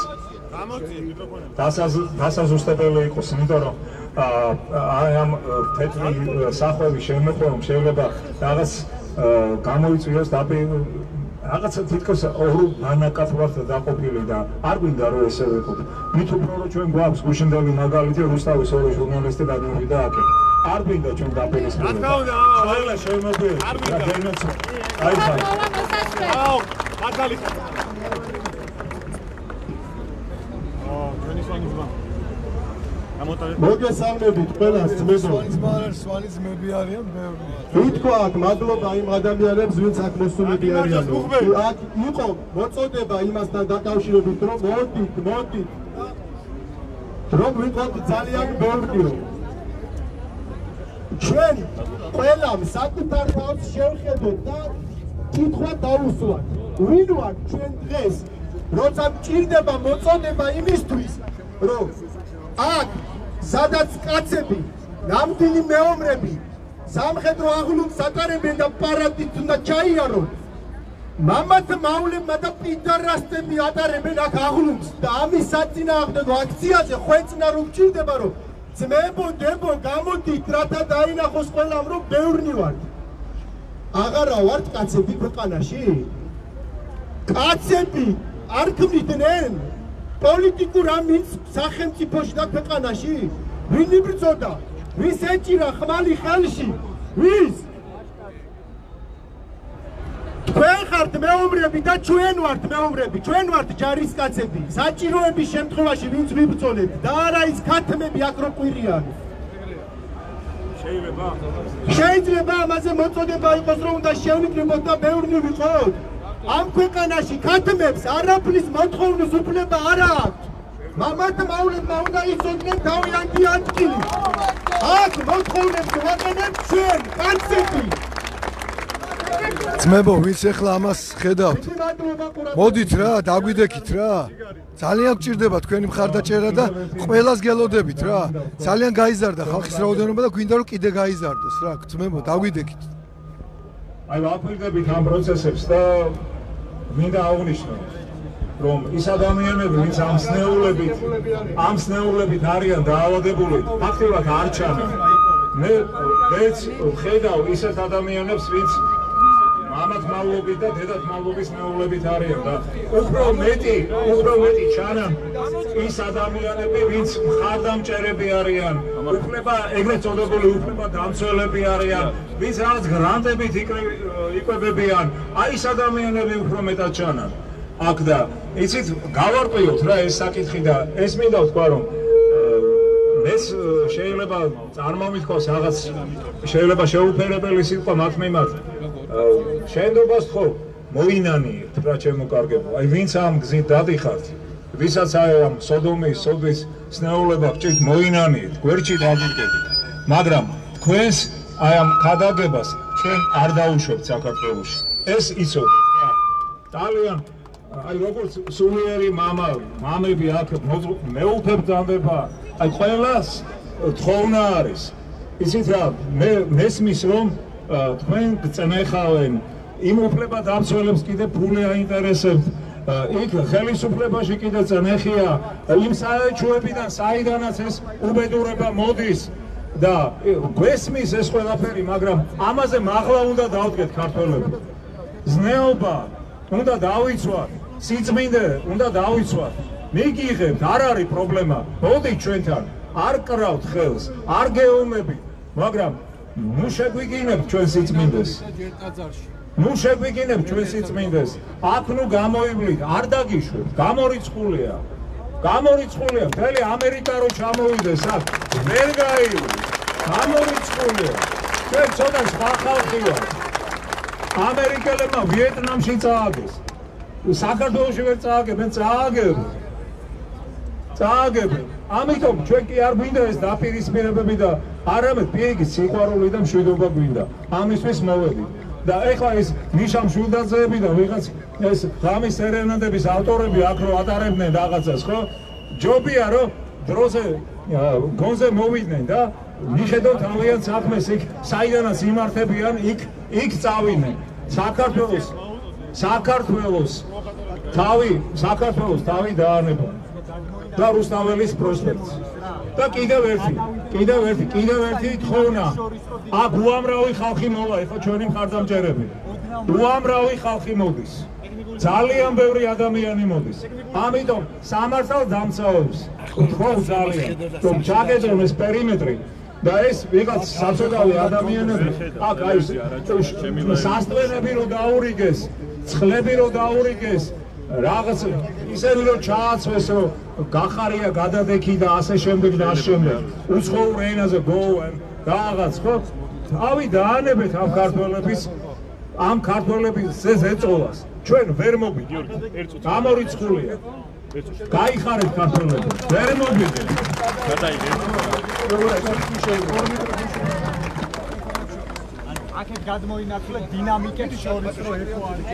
დასაზუსტებელი იყოს, იმიტომ რომ აი ამ თეთრი სახვევი შემოყვება შეიძლება რაღაც გამოიწვიოს და რაღაცა თითქოს ორ ბანაკად ვართ დაყოფილი და არ გვინდა რომ ესე ვიყოთ. მით უფრო რომ ჩვენ გვაქვს გუშინდელი მაგალითი რუსთავის ორი ჟურნალისტი გადმოვიდა აქეთ. არ გვინდა ჩვენ დაპირისპირება. რა თქმა უნდა, ყველა შემოგვიერთდა. არ გვინდა. აი ხა. აუ, მაგალითად. აა, ჩვენი სვანი ძმა. მოგესალმებით ყველას ძმებო. სვანი ძმები არიან ბევრი. ვითქვა აქ მადლობა იმ ადამიანებს, ვინც აქ მოსულები არიან. აქ იყო მოწოდება იმასთან დაკავშირებით, რომ მოდით, მოდით. რომ ვიყოთ ძალიან ბევრიო. ჩვენ ყველამ საკუთარ თავს შევხედოთ და კითხვა დავუსვათ. ვინ ვართ ჩვენ დღეს, როცა მჭირდება მოწოდება იმისთვის, რომ აქ სადაც კაცები, ნამდვილი მეომრები სამხედრო აღლუმს ატარებენ და პარადით უნდა ჩაიარონ, მამათა მავლებმა და პიდარასტები ატარებენ აქ აღლუმს და ამის საწინააღმდეგო აქციაზე ხვეწნა რომ გჭირდება, რომ ძმებო, დებო, გამოდით, რათა დაინახოს ყველამ, რომ ბევრნი ვართ. აღარა ვართ კაცები ქვეყანაში? კაცები არ ქმნიდნენ პოლიტიკურ ამის სახელმწიფოში და ქვეყანაში? ვინ იბრძოდა? ვის ეჭირა ხმალი ხელში? ვის? თქვენ ხართ მეომრები და ჩვენ ვართ მეომრები, ჩვენ ვართ ჯარისკაცები. საჭიროების შემთხვევაში ვინც ვიბრძოლეთ და არა ის ქათმები აქ რო ყვირიან. შეიძლება? შეიძლება ამაზე მოწოდება იყოს, რომ უნდა შევიკრიბოთ და ბევრნი ვიყოთ. ამ ქვეყანაში ქათმებს არაფრის მოთხოვნის უფლება არ აქვს. მამათა მავლებმა უნდა იცოდნენ თავიანთი ადგილი. აქ მოთხოვნებს ვაყენებთ ჩვენ, კაცები. ძმებო, ვინც ახლა ამას ხედავთ, მოდით რა, დაგვიდექით რა. ძალიან გჭირდება თქვენი მხარდაჭერა და ყველას გელოდებით რა. ძალიან გაიზარდა ხალხის რაოდენობა და გვინდა რომ კიდე გაიზარდოს რა. ძმებო, დაგვიდექით. აი ვაფრთხილდებით ამ პროცესებს და მინდა აღვნიშნო, რომ ის ადამიანები, ვინც ამ სნეულებით, ამ სნეულებით არიან დაავადებული, ფაქტობრივად არ ჩანან. მე მეც ვხედავ ისეთ ადამიანებს, ვინც მამათ მალობით და დედათ მალობის სნეულებით არიან და უფრო მეტი, უფრო მეტი ჩანან ის ადამიანები, ვინც მხარდამჭერები არიან, უფლება ეგრეთ წოდებული უფლება დამცველები არიან, ვინც რაღაც გრანტებით იკვებებიან, აი ეს ადამიანები უფრო მეტად ჩანან. აქ და იცით, გავარკვიოთ რა ეს საკითხი და ეს მინდა ვთქვა, რომ ეს შეიძლება წარმომითქოს რაღაც შეიძლება შეუფერებელი სიტყვა მათ მიმართ. შენდობას ხო მოინანიეთ რა ჩემო კარგებო. აი ვინც ამ გზით დადიხართ, ვისაც აი ამ სოდომის, სოდის სნეულება გჭირთ მოინანიეთ, გვერდში დაგიდგებით. მაგრამ თქვენს აი ამ ქადაგებას ჩვენ არ დაუშვებთ საქართველოში. ეს იცოდეთ. ძალიან აი როგორც სულიერი მამა, მამები აქ მეუფებდანდება, აი ყველას თხოვნა არის. იცით რა, მე მესმის რომ თქვენ გწნეხავენ იმ უფლება დამცველებს კიდე ფული აინტერესებთ, იქ ხელისუფლებაში კიდე წნეხია იმ საელჩოებიდან, საიდანაც ეს უბედურება მოდის და გვესმის ეს ყველაფერი, მაგრამ ამაზე მაღლა უნდა დავდგეთ ქართველები. ზნეობა უნდა დავიცვათ, სიწმინდე უნდა დავიცვათ. მიგიღებთ, არ არის პრობლემა. მოდით ჩვენთან, არ კრავთ ხელს, არ გეომებით, მაგრამ ნუ შეგვიგინებთ ჩვენ სიწმინდეს. ნუ შეგვიგინებთ ჩვენ სიწმინდეს. აქ ნუ გამოივლით, არ დაგიშვებთ, გამორიცხულია. გამორიცხულია, მთელი ამერიკა რო ჩამოვიდეს აქ, ვერ გაივლით. გამორიცხულია. ჩვენ ცოტა სხვა ხალხი ვართ. ამერიკელებმა ვიეტნამში წააგეს. საქართველოში ვერ წააგებენ, წააგებენ. წააგებენ. ამიტომ ჩვენ კი არ გვინდა ეს დაპირისპირებები და არამედ პირიქით სიყვარული და მშვიდობა გვინდა. ამისთვის მოვედით. და ეხლა ეს ნიშა მშვილდაძეები და ვიღაც ეს ღამის სერენადების ავტორები აქ რო ატარებდნენ რაღაცას, ხო? ჯობია რომ დროზე გონზე მოვიდნენ და მიხედავთ თავიანთ საქმეს იქ საიდანაც იმართებიან, იქ იქ წავიდნენ. საქართველოს საქართველოს თავი საქართველოს თავი დაანება და რუსთაველის პროსპექტს. და კიდევ ერთი, კიდევ ერთი, კიდევ ერთი თხოვნა. აქ უამრავი ხალხი მოვა, ეხლა ჩვენი მხარდამჭერები. უამრავი ხალხი მოდის. ძალიან ბევრი ადამიანი მოდის. ამიტომ სამართალდამცავებს ვთხოვ ძალიან, რომ ჩაგეძრონ ეს პერიმეტრი და ეს ვიღაც საცოდავი ადამიანები აქ აი სასტვენები რო დაურიგეს, წყლები რო დაურიგეს, რაღაც ისეთი რომ ჩააცვეს, რომ გახარია გადადექი და ასე შემდეგ და ასე შემდეგ. უცხოურ ენაზე go and რაღაც, ხო? თავი დაანებეთ ამ ქართველების, ამ ქართველების ზეწოლას. ჩვენ ვერ მოვიდეთ. გამორიცხულია. გაიხარეთ ქართველები. ვერ მოვიდეთ. გადაიგეთ. აქეთ გადმოინაცვლა დინამიკებს შორის რო ეხო არის.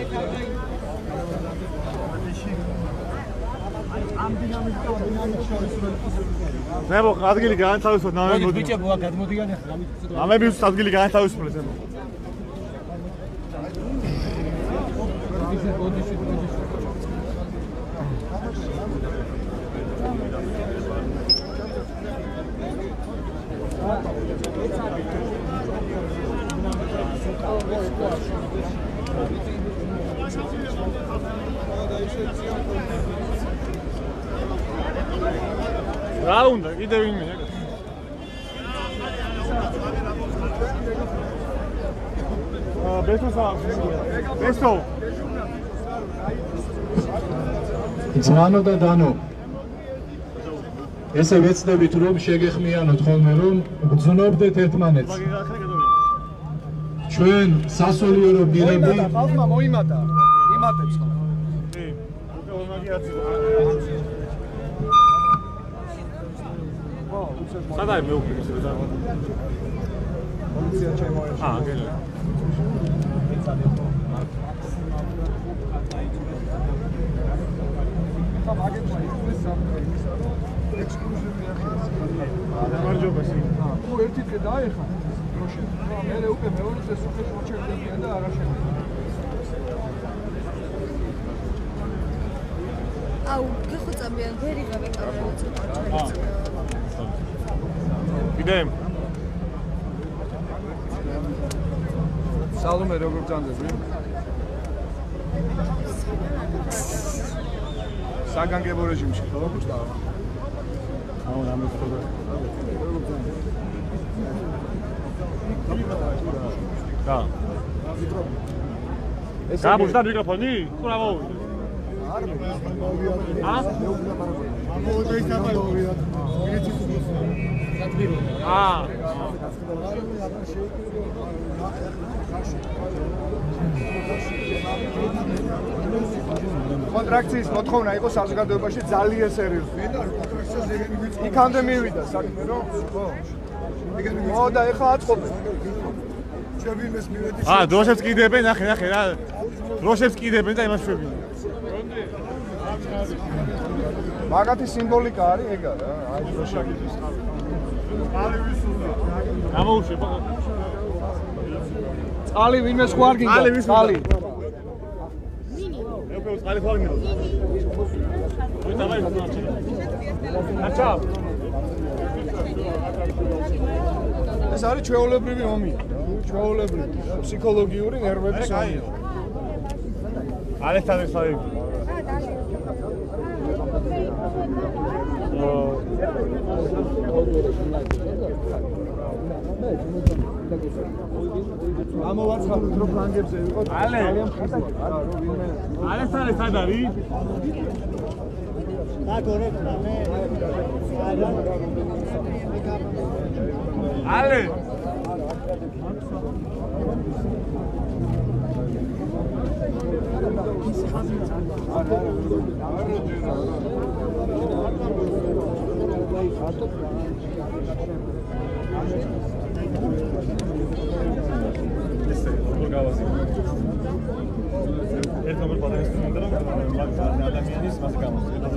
ამ დინამიკა დინამიკს შორის რო ნებო ადგილი განთავისუფლოთ ნამე მოდი. ბიჭებო გადმოდიან ახლა. ნამები უს ადგილი განთავისუფლეთ ნებო. რა უნდა კიდე ვინმე აა ბესოსა ბესო ძმანო და დანო ესე ვეცდებით რომ შეგეხმიანოთ ხოლმე რომ გძნობდეთ ერთმანეთს ჩვენ სასულიერო პირები ხალხმა მოიმატა იმატებს ხოლმე კი უკვე ორმაგიაცი სადაა მეუქმეს და პოლიცია შემოეშვა აა გელი ხა მაგეთმა ის სამტრეისა რომ ექსკლუზივი ახლა გამარჯობა სი თუ ერთი დღე დაეხა დროშა მე უკვე მეორე წელს უკვე მოჩერდებიან და არ აღშენდება აუ გეხოცებიან ვერიღავი კამერა ცოტა კიდემ სალომე როგორ გძანდები საგანგებო რეჟიმში ხო გუშტავა აუ რამეთქობა და ეს გამოსდა მიკროფონი? თუ რა მოვიდა? არ მოვიდა. ა? მოვიდა ის ამოვიდა. ერთი სათბირო. აა. კონტრაქციის მოთხოვნა იყო საზოგადოებაში ძალიან სერიოზული. იქამდე მივიდა საქმე რომ ხო. ო და ეხლა აწყობენ. აა, დროშებს კიდებენ, ნახე, ნახე რა. დროშებს კიდებენ და იმას შვებიან. მაგათი სიმბოლიკა არის ეგ არა, აი დროშა კიდეს. წყალი ვისურდა. გამოუშვება. წყალი ვინმე სხვა არ გინდა? წყალი ვისურდა. ეუპე წყალი ხო არ გინდა? ვინ დავაი ხოჩი? აჩა. ეს არის ჩვეულებრივი ომი. ჩვეულებრივი ფსიქოლოგიური ნერვების ომი. ალექსანდრე ხაი. ამოვაცხადოთ რომ ფლანგებზე იყო ძალიან ხშირად არა რომ ვინმე ალექსანდრე სად არის? და გორექნა მე ale ერთ ნომერ პატარეს მინდა რომ ადამიანის მას გამოსწრება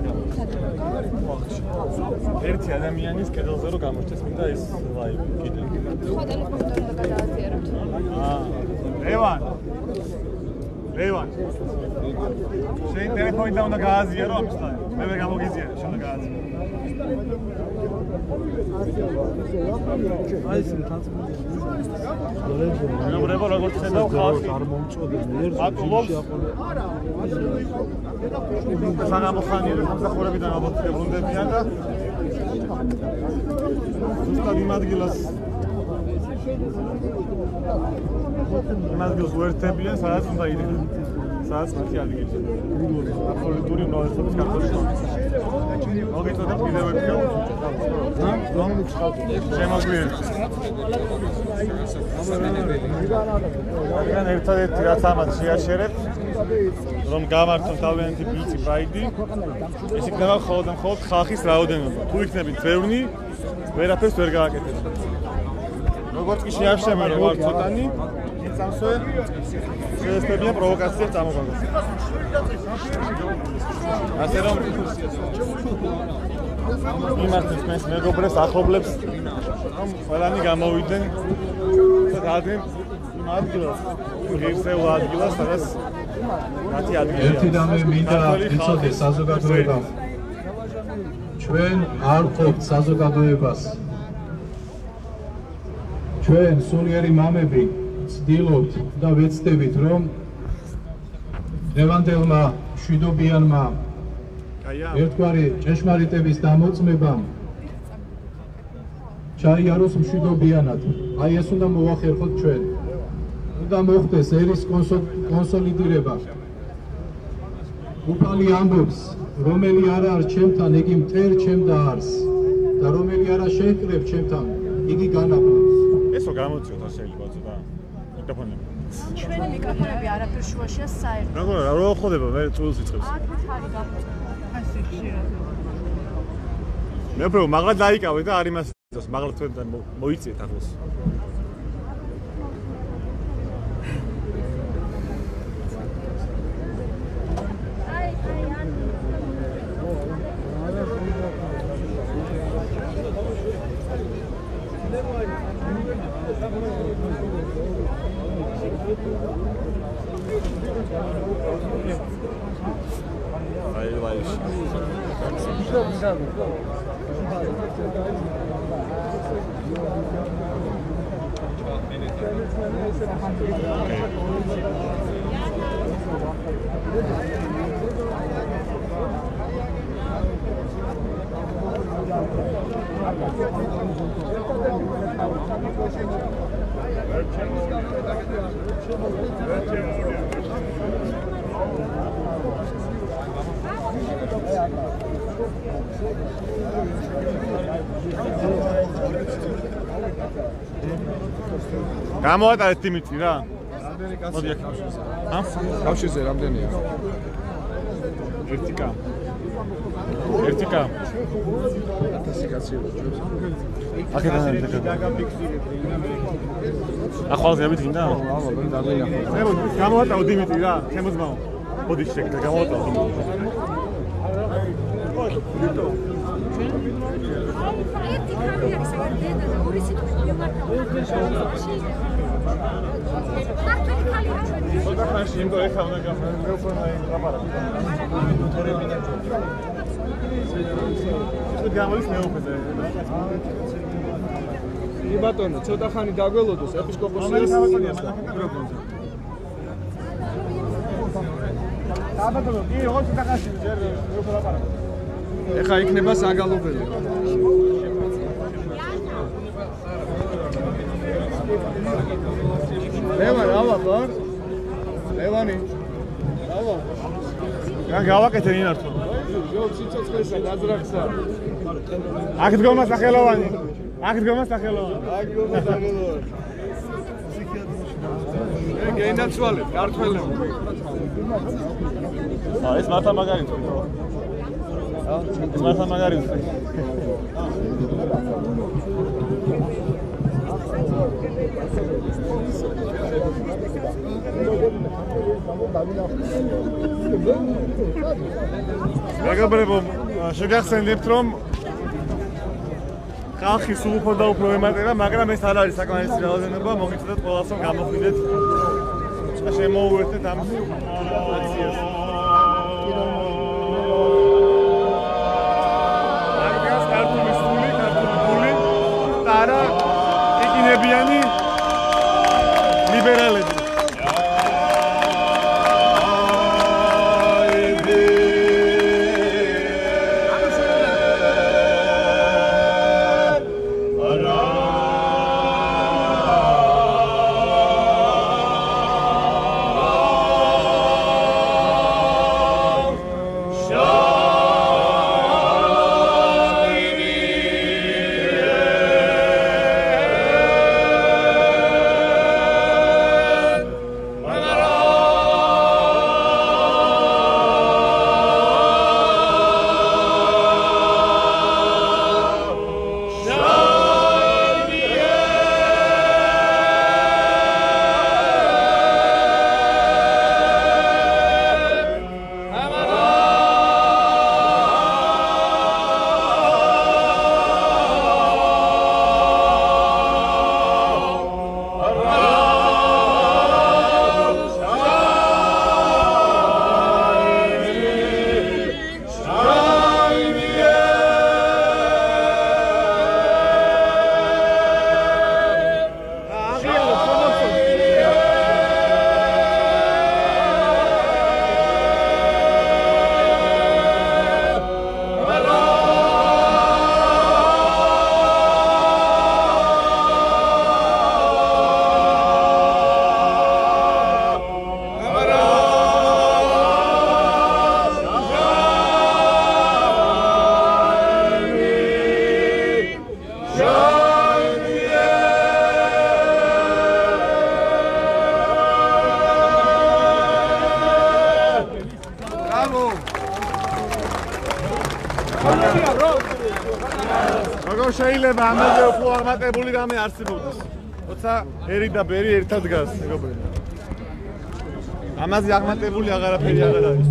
ერთი ადამიანის კედელზე რომ გამოჩნდეს მინდა ეს ლაივი კიდე ხო ტელეფონთან უნდა გადააზიაროთ აა ლევან ლევან შენ ტელეფონით უნდა გააზიარო ამის ლაივი მე ვერ გამოგიზიარე შენ უნდა გააზიარო აი ეს ტრანსპორტი რეგო როგორც ხედავ ხალხი არ მომწოდნენ ერთ ატულობს სანამოხანიერი სამსახურებიდან ალბათ ებრუნდებიან და ზუსტად იმ ადგილას იმ ადგილს უერთდებიან სადაც უნდა იდნენ სადაც მათი ადგილია აბსოლუტური უმრავლესობის კარტოში მოგიწოდეთ კიდევ ერთხელ რომ შემოგვიერთდეთ ამან ერთადერთი რაც ამათ შეაშერებთ რომ გამართონ თავიანთი ბიჭი პრაიდი ეს იქნება მხოლოდ და მხოლოდ ხალხის რაოდენობა თუ იქნებით ბევრი ვერაფერს ვერ გააკეთებთ როგორც კი შეაშრება რომ ვარ ცოტანი წამსვე შეესწრებია პროვოკაციებს წამოგვაგოს ასე რომ იმართებს მის მეგობრებს ახლობლებს რომ ყველანი გამოვიდნენ სადადენ იმ ადგილას ღირსეულ ადგილას სადაც მათი ადგილია ერთი დამე მინდა იცოდეს საზოგადოებამ ჩვენ არ ყოფთ საზოგადოებას ჩვენ სულიერი მამები ვცდილობთ და ვეცდებით რომ ლევანდელმა მშვიდობიანმა ერთგვარი ჭეშმარიტების დამოწმებამ ჩაიაროს მშვიდობიანად აი ეს უნდა მოვახერხოთ ჩვენ უნდა მოხდეს ერის კონსოლიდირება უფალი ამბობს რომელი არა არის ჩემთან იგი მტერ ჩემდა არის და რომელი არა შეეკრებს ჩემთან იგი განაბლობს ესო გამოწიოთ რა შეიძლება ცოტა მიკროფონები ჩვენი მიკროფონები არაფერ შუაშია საერთოდ როგორ რა ხდება მე წულს იწყებს აქ არის გამოწიოთ ასე ხშირად მე უფრო მაგლა დაიკავე და არ იმას მაგლა თქვენ მოიწიეთ ახლოს აი აი გამოვატარეთ დიმიტრი რა. რამდენი კაცი? მოდი აქ. ა? კავშირზე რამდენია? ერთი კა. ერთი კა. ათასი კაცი ვარ. აქედან ახალ ზებით გინდა? ალბათ დაგვინახო. მე გამოვატაო დიმიტრი რა, შემოძმაო. მოდი შეკრა გამოვატაო. ერთი კარი არის აგერ დედა და ორი სიტყვი მიმართავ. ქართული ხალი რა ჩვენი? ხოდა ხანში იმდო ეხა უნდა გაფრენ მე უფრო მაინ ლაპარაკი. მოტორები და თუ გამოდის მე უკვე კი ბატონო, ცოტა ხანი დაგველოდოს ეპისკოპოსი. საბადო, კი, როგორ ცოტა ხანში ჯერ მე უფრო ლაპარაკი. ეხა იქნება საგალობელი. ლევან, ავა ბარ. ლევანი. ავა. რა გავაკეთე ინართო? ჯო ციცოცხლესა, დაძრახსა. აქ დგომა სახელოვანი. აქ დგომა სახელოვანი. აქ დგომა სახელოვანი. ე გეინაცვალეთ, ქართველები. აა ეს მართა მაგარია. ეს მართა მაგარია. მეგობრებო, შეგახსენებთ რომ ხალხი სულ უფრო და უფრო ემატება, მაგრამ ეს არ არის საკმარისი რაოდენობა, მოგიწოდეთ ყველას რომ გამოხვიდეთ და შემოუერთდეთ ამ აქციას. აქაც ქართული სული, ქართული გული და არა ეკინებიანი ლიბერალები. როგორ შეიძლება ამაზე უფრო აღმატებული რამე არსებობდეს? როცა ერი და ბერი ერთად დგას, მეგობრებო. ამაზე აღმატებული აღარაფერი აღარ არის.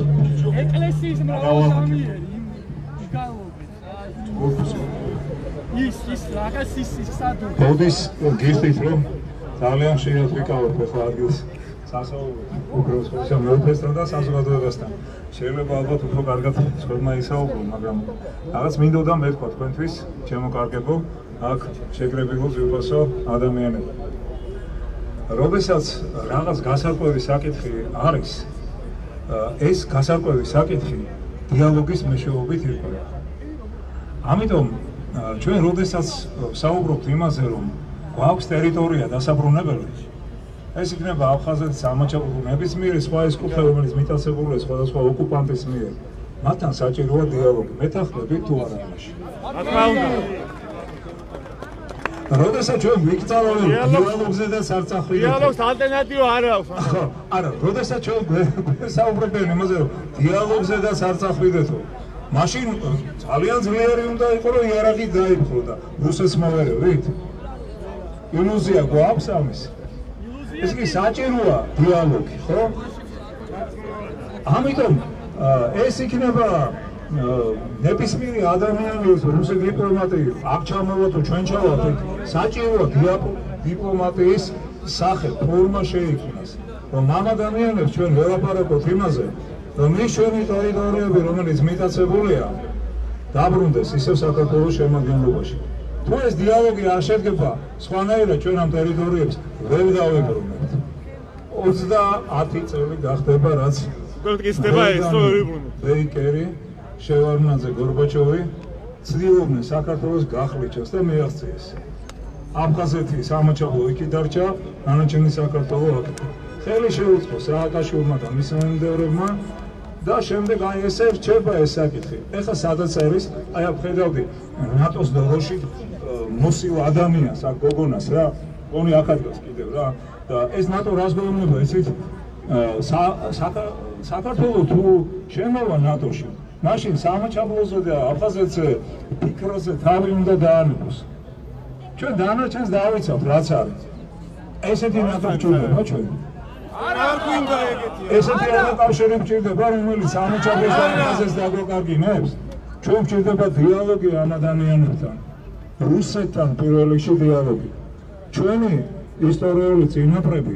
ეკლესიის მრავალშრომიერი იმ გალობენ. ის ის რაღაც ის ის სადუ მოდის გიხდით რომ ძალიან შეიძლება ვიკავოთ ახლა ადგილს სასაუბრად უბრალოდ ხოცა მეუფესთან და საზოგადოებასთან შეიძლება ალბათ უფრო კარგად სხვებმა ისაუბრო მაგრამ რაღაც მინდოდა მეთქვა თქვენთვის ჩემო კარგებო აქ შეკრებილო ძვირფასო ადამიანები როდესაც რაღაც გასარკვევი საკითხი არის ეს გასარკვევი საკითხი დიალოგის მეშვეობით იყო ამიტომ ჩვენ როდესაც საუბრობთ იმაზე რომ გვაქვს ტერიტორია დასაბრუნებელი ეს იქნება აფხაზეთის სამაჩაბლო ნებისმიერი სხვა ეს კუთხე რომელიც მიტაცებულია სხვადასხვა ოკუპანტის მიერ მათთან საჭიროა დიალოგი მეთანხმებით თუ არა იმაში რა თქმა უნდა როდესაც ჩვენ ვიქცალავენ დიალოგზე და სარწახვიდეთ დიალოგს ალტერნატივა არ აქვს ხო არა როდესაც ჩვენ საუბრობენ იმაზე რომ დიალოგზე და სარწახვიდეთო მაშინ ძალიან ძლიერი უნდა იყო რომ იარაღი დაიფხრო და რუსეთს მოვერევით ილუზია გვაქვს ამის ეს კი საჭიროა დიალოგი ხო ამიტომ ეს იქნება ნებისმიერი ადამიანის რუსი დიპლომატი აქ ჩამოვა თუ ჩვენ ჩავავთ საჭიროა დიპლომატიის სახე ფორმა შეიქმნას რომ ამ ადამიანებს ჩვენ ველაპარაკოთ იმაზე რომ ის ჩვენი ტერიტორიები რომელიც მიტაცებულია დაბრუნდეს ისევ საქართველოს შემადგენლობაში თუ ეს დიალოგი არ შედგება სხვანაირად ჩვენ ამ ტერიტორიებს ვერ დავებრუნებთ ოცდაათი წელი გახდება რაც კონკისტება ეს რომ ვიბრუნოთ ბეიკერი შევარდნაძე გორბაჩოვი ცდილობდნენ საქართველოს გახლიჩას და მიაღწიეს აფხაზეთი სამაჩაბლო იქი დარჩა დანარჩენი საქართველო აქ ხელი შეუწყო სააკაშვილმა და მის მომდევრებმა და შემდეგ აი ესე რჩება ეს საკითხი ეხლა სადაც არის აი აქ ხედავდი ნატოს დოროში მოსილ ადამიანს აქ გოგონას რა კონი აქ ადგას კიდევ რა და ეს ნატო რას გვეუბნება ესეთ საქართველოს თუ შემოვა ნატოში მაშინ სამაჩაბლოზე და აფხაზეთზე ფიქრაზე თავი უნდა დაანებოს ჩვენ დანარჩენს დავიცავთ რაც არის ესეთი ნატო გჭირდება ჩვენ არ გვინდა ეგეთი ესეთი კავშირი გჭირდება რომელიც სამაჩაბლოს და აფხაზეთს დაგვეკარგინებს ჩვენ გჭირდება დიალოგი ამ ადამიანებთან რუსეთთან პირველ რიგში დიალოგი ჩვენი ისტორიული წინაპრები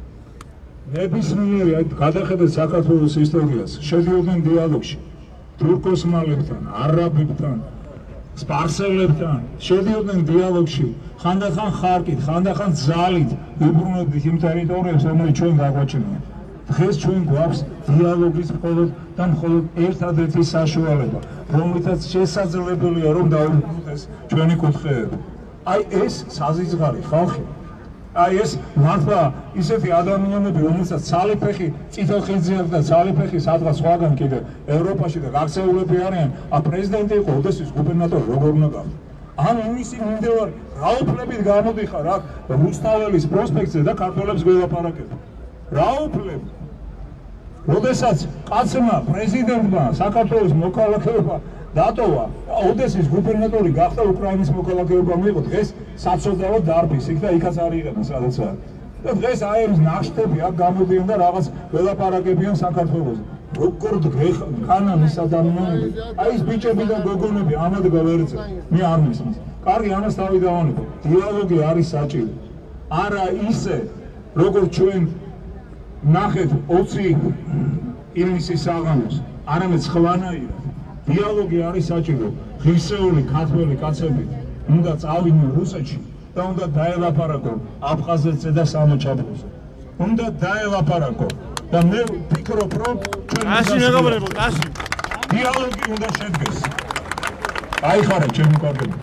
ნებისმიერი გადახედეთ საქართველოს ისტორიას შედიოდნენ დიალოგში თურქ-ოსმალებთან, არაბებთან, სპარსელებთან შედიოდნენ დიალოგში ხანდახან ხარკით, ხანდახან ძალით ვიბრუნებდით იმ ტერიტორიებს რომელიც ჩვენ გაგვაჩნია დღეს ჩვენ გვაქვს დიალოგის მხოლოდ და მხოლოდ ერთადერთი საშუალება რომლითაც შესაძლებელია რომ დავუბრუნდეს ჩვენი კუთხეები აი ეს საზღვარი ხალხი აი ეს მართლა ისეთი ადამიანები რომელსაც ცალიფეხი წითელ ხიდზე აქვს და ცალიფეხი სადღაც სხვაგან კიდე ევროპაში და გაქცეულები არიან ა პრეზიდენტი იყო ოდესის გუბერნატორი როგორ უნდა გახდეს ან იმისი მიმდევარი რა უფლებით გამოდიხარ აქ რუსთაველის პროსპექტზე და ქართველებს გველაპარაკებ რა უფლებით როდესაც კაცმა პრეზიდენტმა საქართველოს მოქალაქეობა დატოვა ოდესის გუბერნატორი გახდა უკრაინის მოქალაქეობა მიიღო დღეს საცოდავო დარბის იქ და იქაც არ იღება სადაც არის და დღეს აი ეს ნაშთები აქ გამოდიან და რაღაც ველაპარაკებიან საქართველოსზე როგორ ხანან ის ადამიანები აი ეს ბიჭები და გოგონები ამად გავერწე მე არ მისმის კარგი ამას თავი დავანებო დიალოგი არის საჭირო არა ისე როგორ ჩვენ ნახეთ ოცი ივნისის საღამოს არამედ სხვანაირად დიალოგი არის საჭირო ღირსეული ქართველი კაცები უნდა წავიდნენ რუსეთში და უნდა დაელაპარაკონ აფხაზეთზე და სამაჩაბლოზე უნდა დაელაპარაკონ და მე ვფიქრობ რომ ჩვენ აში მეგობრებო აში დიალოგი უნდა შედგეს აიხარა ჩემი კარგები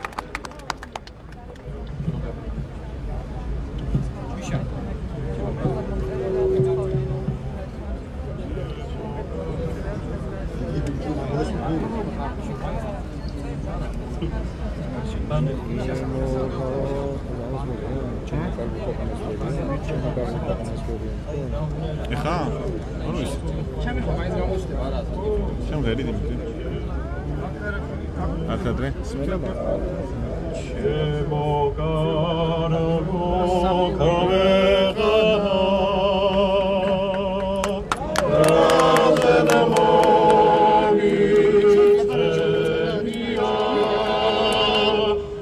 ეხა? ანუ ის. ჩემი ხო მაინც გამოსდება რა. ჩემ ღერი დიმიტრი. ახადრე. სმელა. ჩემო კარგო ქავეღა. რაზენო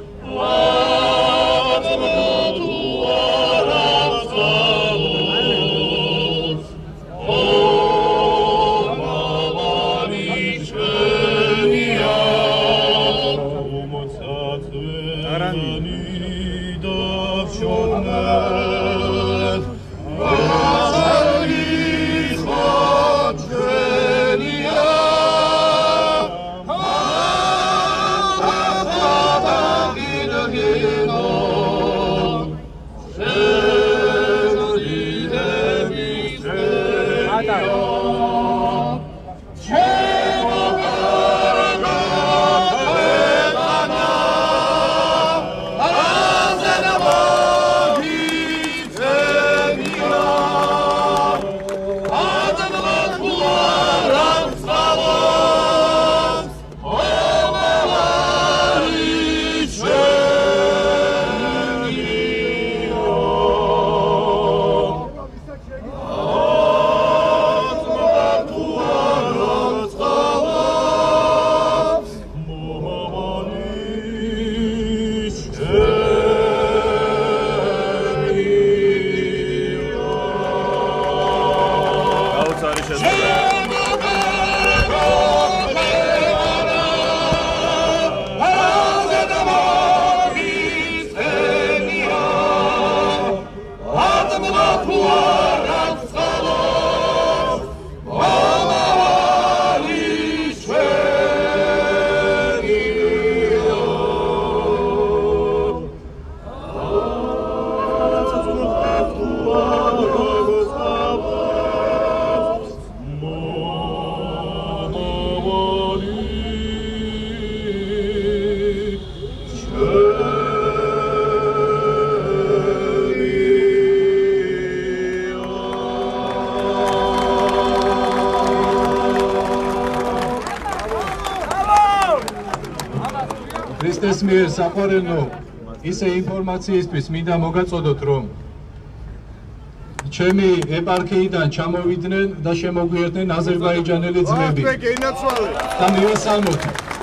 ქრისტეს მიერ საყვარელო ისე ინფორმაციისთვის მინდა მოგაწოდოთ, რომ ჩემი ეპარქიიდან ჩამოვიდნენ და შემოგვიერთდნენ აზერბაიჯანელი ძმები. და მივესალმოთ.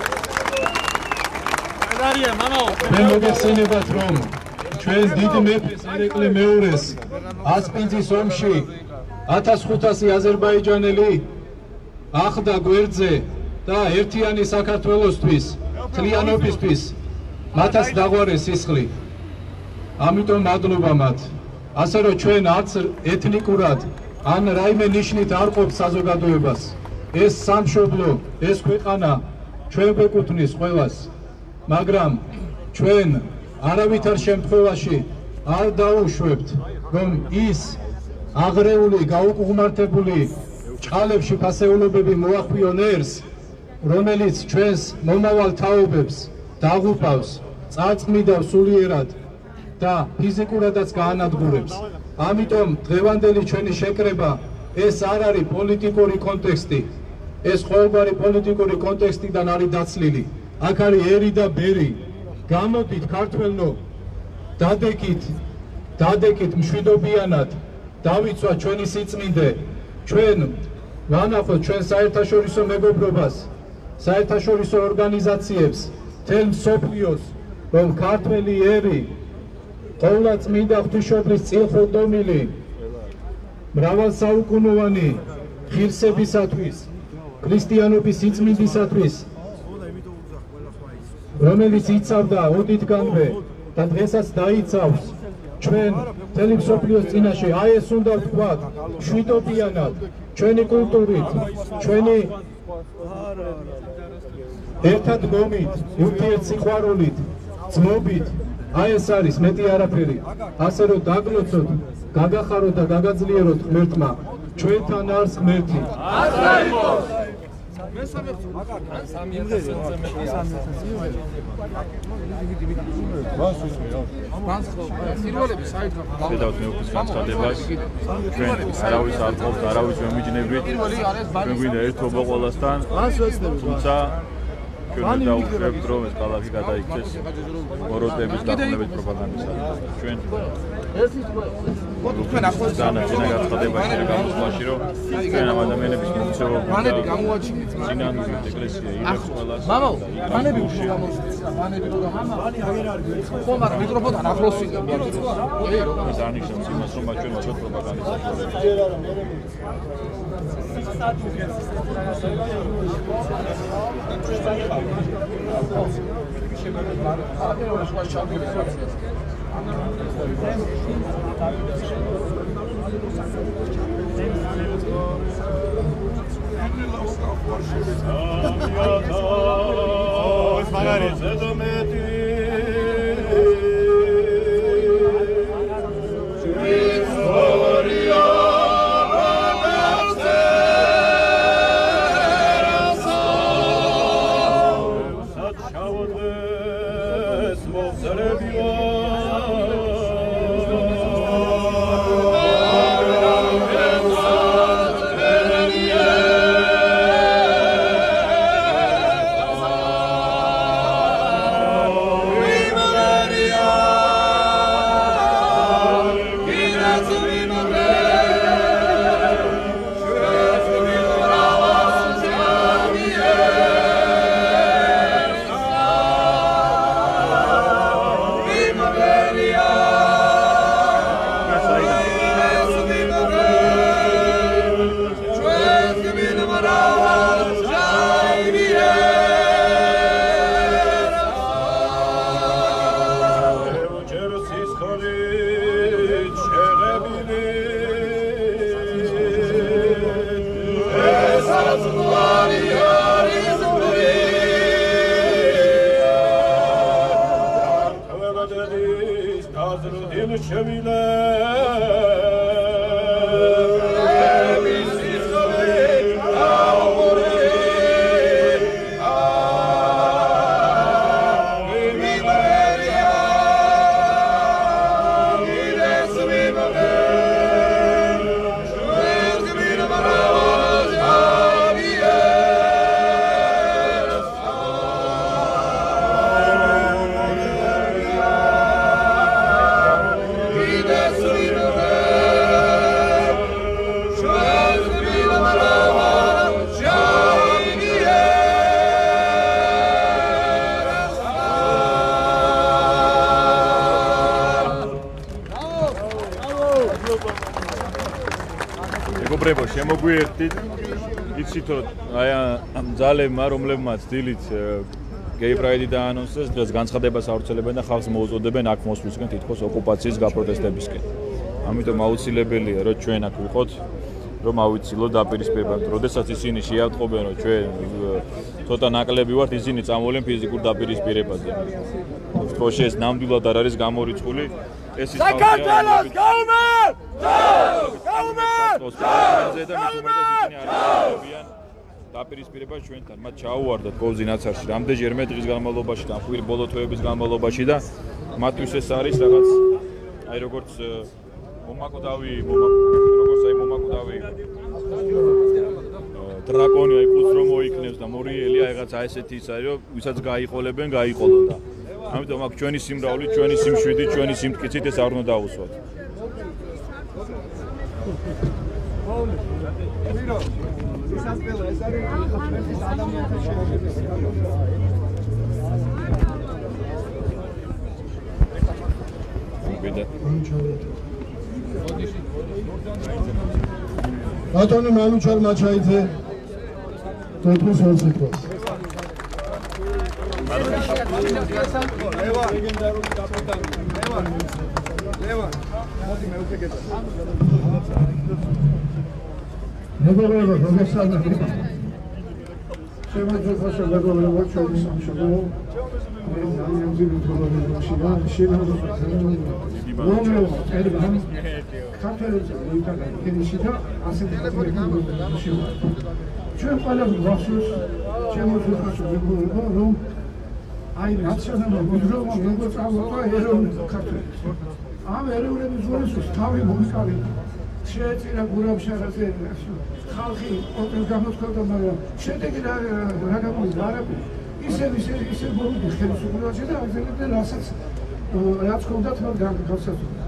მე მოგეხსენებათ, რომ ჩვენ დიდ მეფეს ერეკლე მეურეს ასპინძის ომში ათას ხუთასი აზერბაიჯანელი ახდა გვერდზე და ერთიანი საქართველოსთვის, მთლიანობისთვის მათაც დაღვარეს სისხლი. ამიტომ მადლობა მათ. ასე რომ ჩვენ არც ეთნიკურად ან რაიმე ნიშნით არ ყოფს საზოგადოებას. ეს სამშობლო, ეს ქვეყანა ჩვენ გვეკუთვნის ყველას. მაგრამ ჩვენ არავითარ შემთხვევაში არ დაუშვებთ, რომ ის აღრეული, გაუკუღმართებული ჭყალებში ფასეულობები მოახვიონ ერს, რომელიც ჩვენს მომავალ თაობებს დაღუპავს, წარწმიდავს სულიერად და ფიზიკურადაც გაანადგურებს. ამიტომ დღევანდელი ჩვენი შეკრება ეს არ არის პოლიტიკური კონტექსტი. ეს ყოველგვარი პოლიტიკური კონტექსტიდან არის დაცლილი. აქ არის ერი და ბერი. გამოდით ქართველნო, დადეკით, დადეკით მშვიდობიანად, დავიცვათ ჩვენი სიწმინდე, ჩვენ ვანახოთ ჩვენ საერთაშორისო მეგობრობას, საერთაშორისო ორგანიზაციებს, მთელ მსოფლიოს, რომ ქართველი ერი ყოვლადწმინდა ღვთისმშობლის წილხურდომილი მრავალსაუკუნოვანი ღირსებისათვის, ქრისტიანობის სიწმინდისათვის, რომელიც იცავდა ოდითგანვე და დღესაც დაიცავს ჩვენ მთელი მსოფლიოს წინაშე, აი ეს უნდა ვთქვათ, მშვიდობიანად, ჩვენი კულტურით, ჩვენი ერთად გომით, ურთიერთსიყვარულით, ძმობით, აი ეს არის მეტი არაფერი. ასე რომ დაგლოცოთ, გაგახაროთ და გაგაძლიეროთ ღმერთმა, ჩვენთან არის ღმერთი. შედავთ მეუღლის განცხადებას, ჩვენ არავის არ ყოფთ, არავის ვერ მიჯნებით, ჩვენ გვინდა ერთობა ყველასთან, თუმცა ჩვენ დავუშვებთ, რომ ეს ქალაქი გადაიქცეს მოროდების დაყოლებით პროპაგანდისადმი. ჩვენ თქვენ ახლოს განაჩენა განცხადება ისე გამოსვლაში, რომ ჩვენ ამ ადამიანების მიცევა მანები გამოაჩინეთ, სინანურის ეკლესია იღებს ყველას. მამაო, მანები გამოსვლა, მანები გამოსვლა. ხო, მაგრამ მიკროფონთან ახლოს ვიყავ. ე, როგორ დანიშნავს იმას, რომ მათ ჩვენ ვაჭრობთ პროპაგანდისადმი. მეგობრებო, შემოგვიერთდით. იცით რომ აი ამ ძალებმა, რომლებმაც დილით Gay Pride დაანონსეს, დღეს განცხადებას ავრცელებენ და ხალხს მოუწოდებენ აქ მოსვლისკენ თითქოს ოკუპაციის გაპროტესტებისკენ. ამიტომ აუცილებელია რომ ჩვენ აქ ვიყოთ, რომ ავიცილოთ დაპირისპირებად. როდესაც ისინი შეავტყობენ, რომ ჩვენ ცოტა ნაკლები ვართ, ისინი წამოვლენ ფიზიკურ დაპირისპირებაზე. თქოში ეს ნამდვილად არ არის გამორიცხული. ეს ის საქართველოს გაუმარ! გაუმარ! დაპირისპირება ჩვენთან, მათ ჩაუვარდათ კოვზინაცარში რამდენჯერმე დღის განმავლობაში და ხვირ ბოლო თვეების განმავლობაში და მათთვის ეს არის რაღაც აი როგორც მომაკვდავი, როგორც აი მომაკვდავი დრაკონი აი პუს რომ მოიქნევს და მორიელი აი რაღაც აი ესეთი ის არის რომ ვისაც გაიყოლებენ, გაიყოლო და ამიტომ აქ ჩვენი სიმრავლი, ჩვენი სიმშვიდი, ჩვენი სიმტკიცით ეს არ უნდა დაუსვათ. ბატონი მანუჩარ მაჩაიძე თოთმის ოციქოს ლევან ლეგენდარული კაპიტანი ლევან ლევან მოდი მე უკეკეთა მეგობრებო, მოგესალმებით. შემოგვიყვება მეგობრებო, ჩვენი სამშობლო. მე ნამდვილად მოგებულში და შეიძლება რომ ერბან ქართველებს ვიტანა კენიში და ასეთი ხალხი ჩვენ ყველა ვახშოს შემოგვიყვება მეგობრებო, რომ აი ნაციონალური მუდრომა როგორც ამბობა ეროვნული ქართველებს. ამ ეროვნების ზოლისთვის თავი მომიყარება. შეეწირა გურავშარაზე ხალხი ყოფილ გამოთქვამდა, მაგრამ შედეგი რა რა გამოიცა არაფერი. ისე ისე ისე მოვიდი ხელისუფლებაში და აგზელებდნენ რასაც რაც ჰქონდათ მათ განსაზღვრა.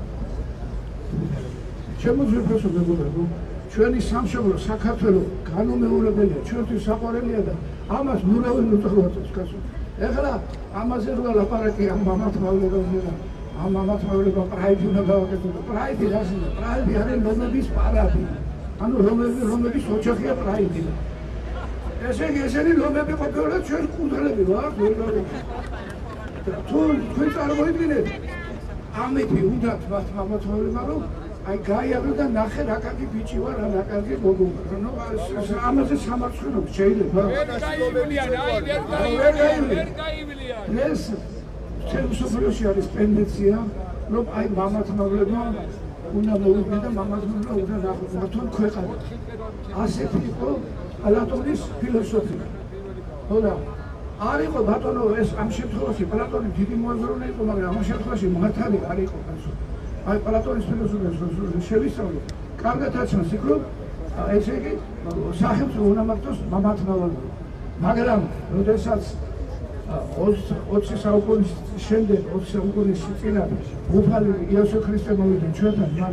შემოგვიყვება მეგობრებო, ჩვენი სამშობლო საქართველო განუმეორებელია, ჩვენთვის საყვარელია და ამას ნურავენ უწევთ კაცო. ეხლა ამაზე რა ლაპარაკი ამ მამათმავლებაზე და ამ მამათმავლება პრაიდი უნდა გავაკეთოთ. პრაიდი რას უნდა? პრაიდი არის რომების პარადი. ანუ რომების რომების ოჯახია პრაიდი. ესე იგი ესენი რომები ყოფილიყო ჩვენ კუდრები ვართ, ვერ გავიქცეთ. თუ თქვენ წარმოიდგინეთ, ამეთი უნდა თქვათ მამათმავლება, რომ აი გაიარო და ნახე რა კარგი ბიჭი ვარ, რა კარგი გოგო ვარ. ნუ ამაზე სამართლობ შეიძლება. ვერ გაივლიან, აი ვერ გაივლიან. ვერ გაივლიან. ეს შემოსვლაში არის ტენდენცია, რომ აი მამათმავლებმა უნდა მოვიდნენ და მამათმავლებმა უნდა ნახონ ქვეყანა. ასეთი იყო პლატონის ფილოსოფია. ხოდა არ იყო ბატონო ეს ამ შემთხვევაში პლატონი დიდი მოაზროვნე იყო, მაგრამ ამ შემთხვევაში მართალი არ იყო კაცო. აი პლატონის ფილოსოფიას შევისწავლე, კარგად აჩვენს იქ რომ ესე იგი სახელმწიფო უნდა მართოს მამათმავლობა. მაგრამ როდესაც ოცი საუკუნის შემდეგ, ოცი საუკუნის წინათ უფალი იესო ქრისტე მოვიდა ჩვენთან, მან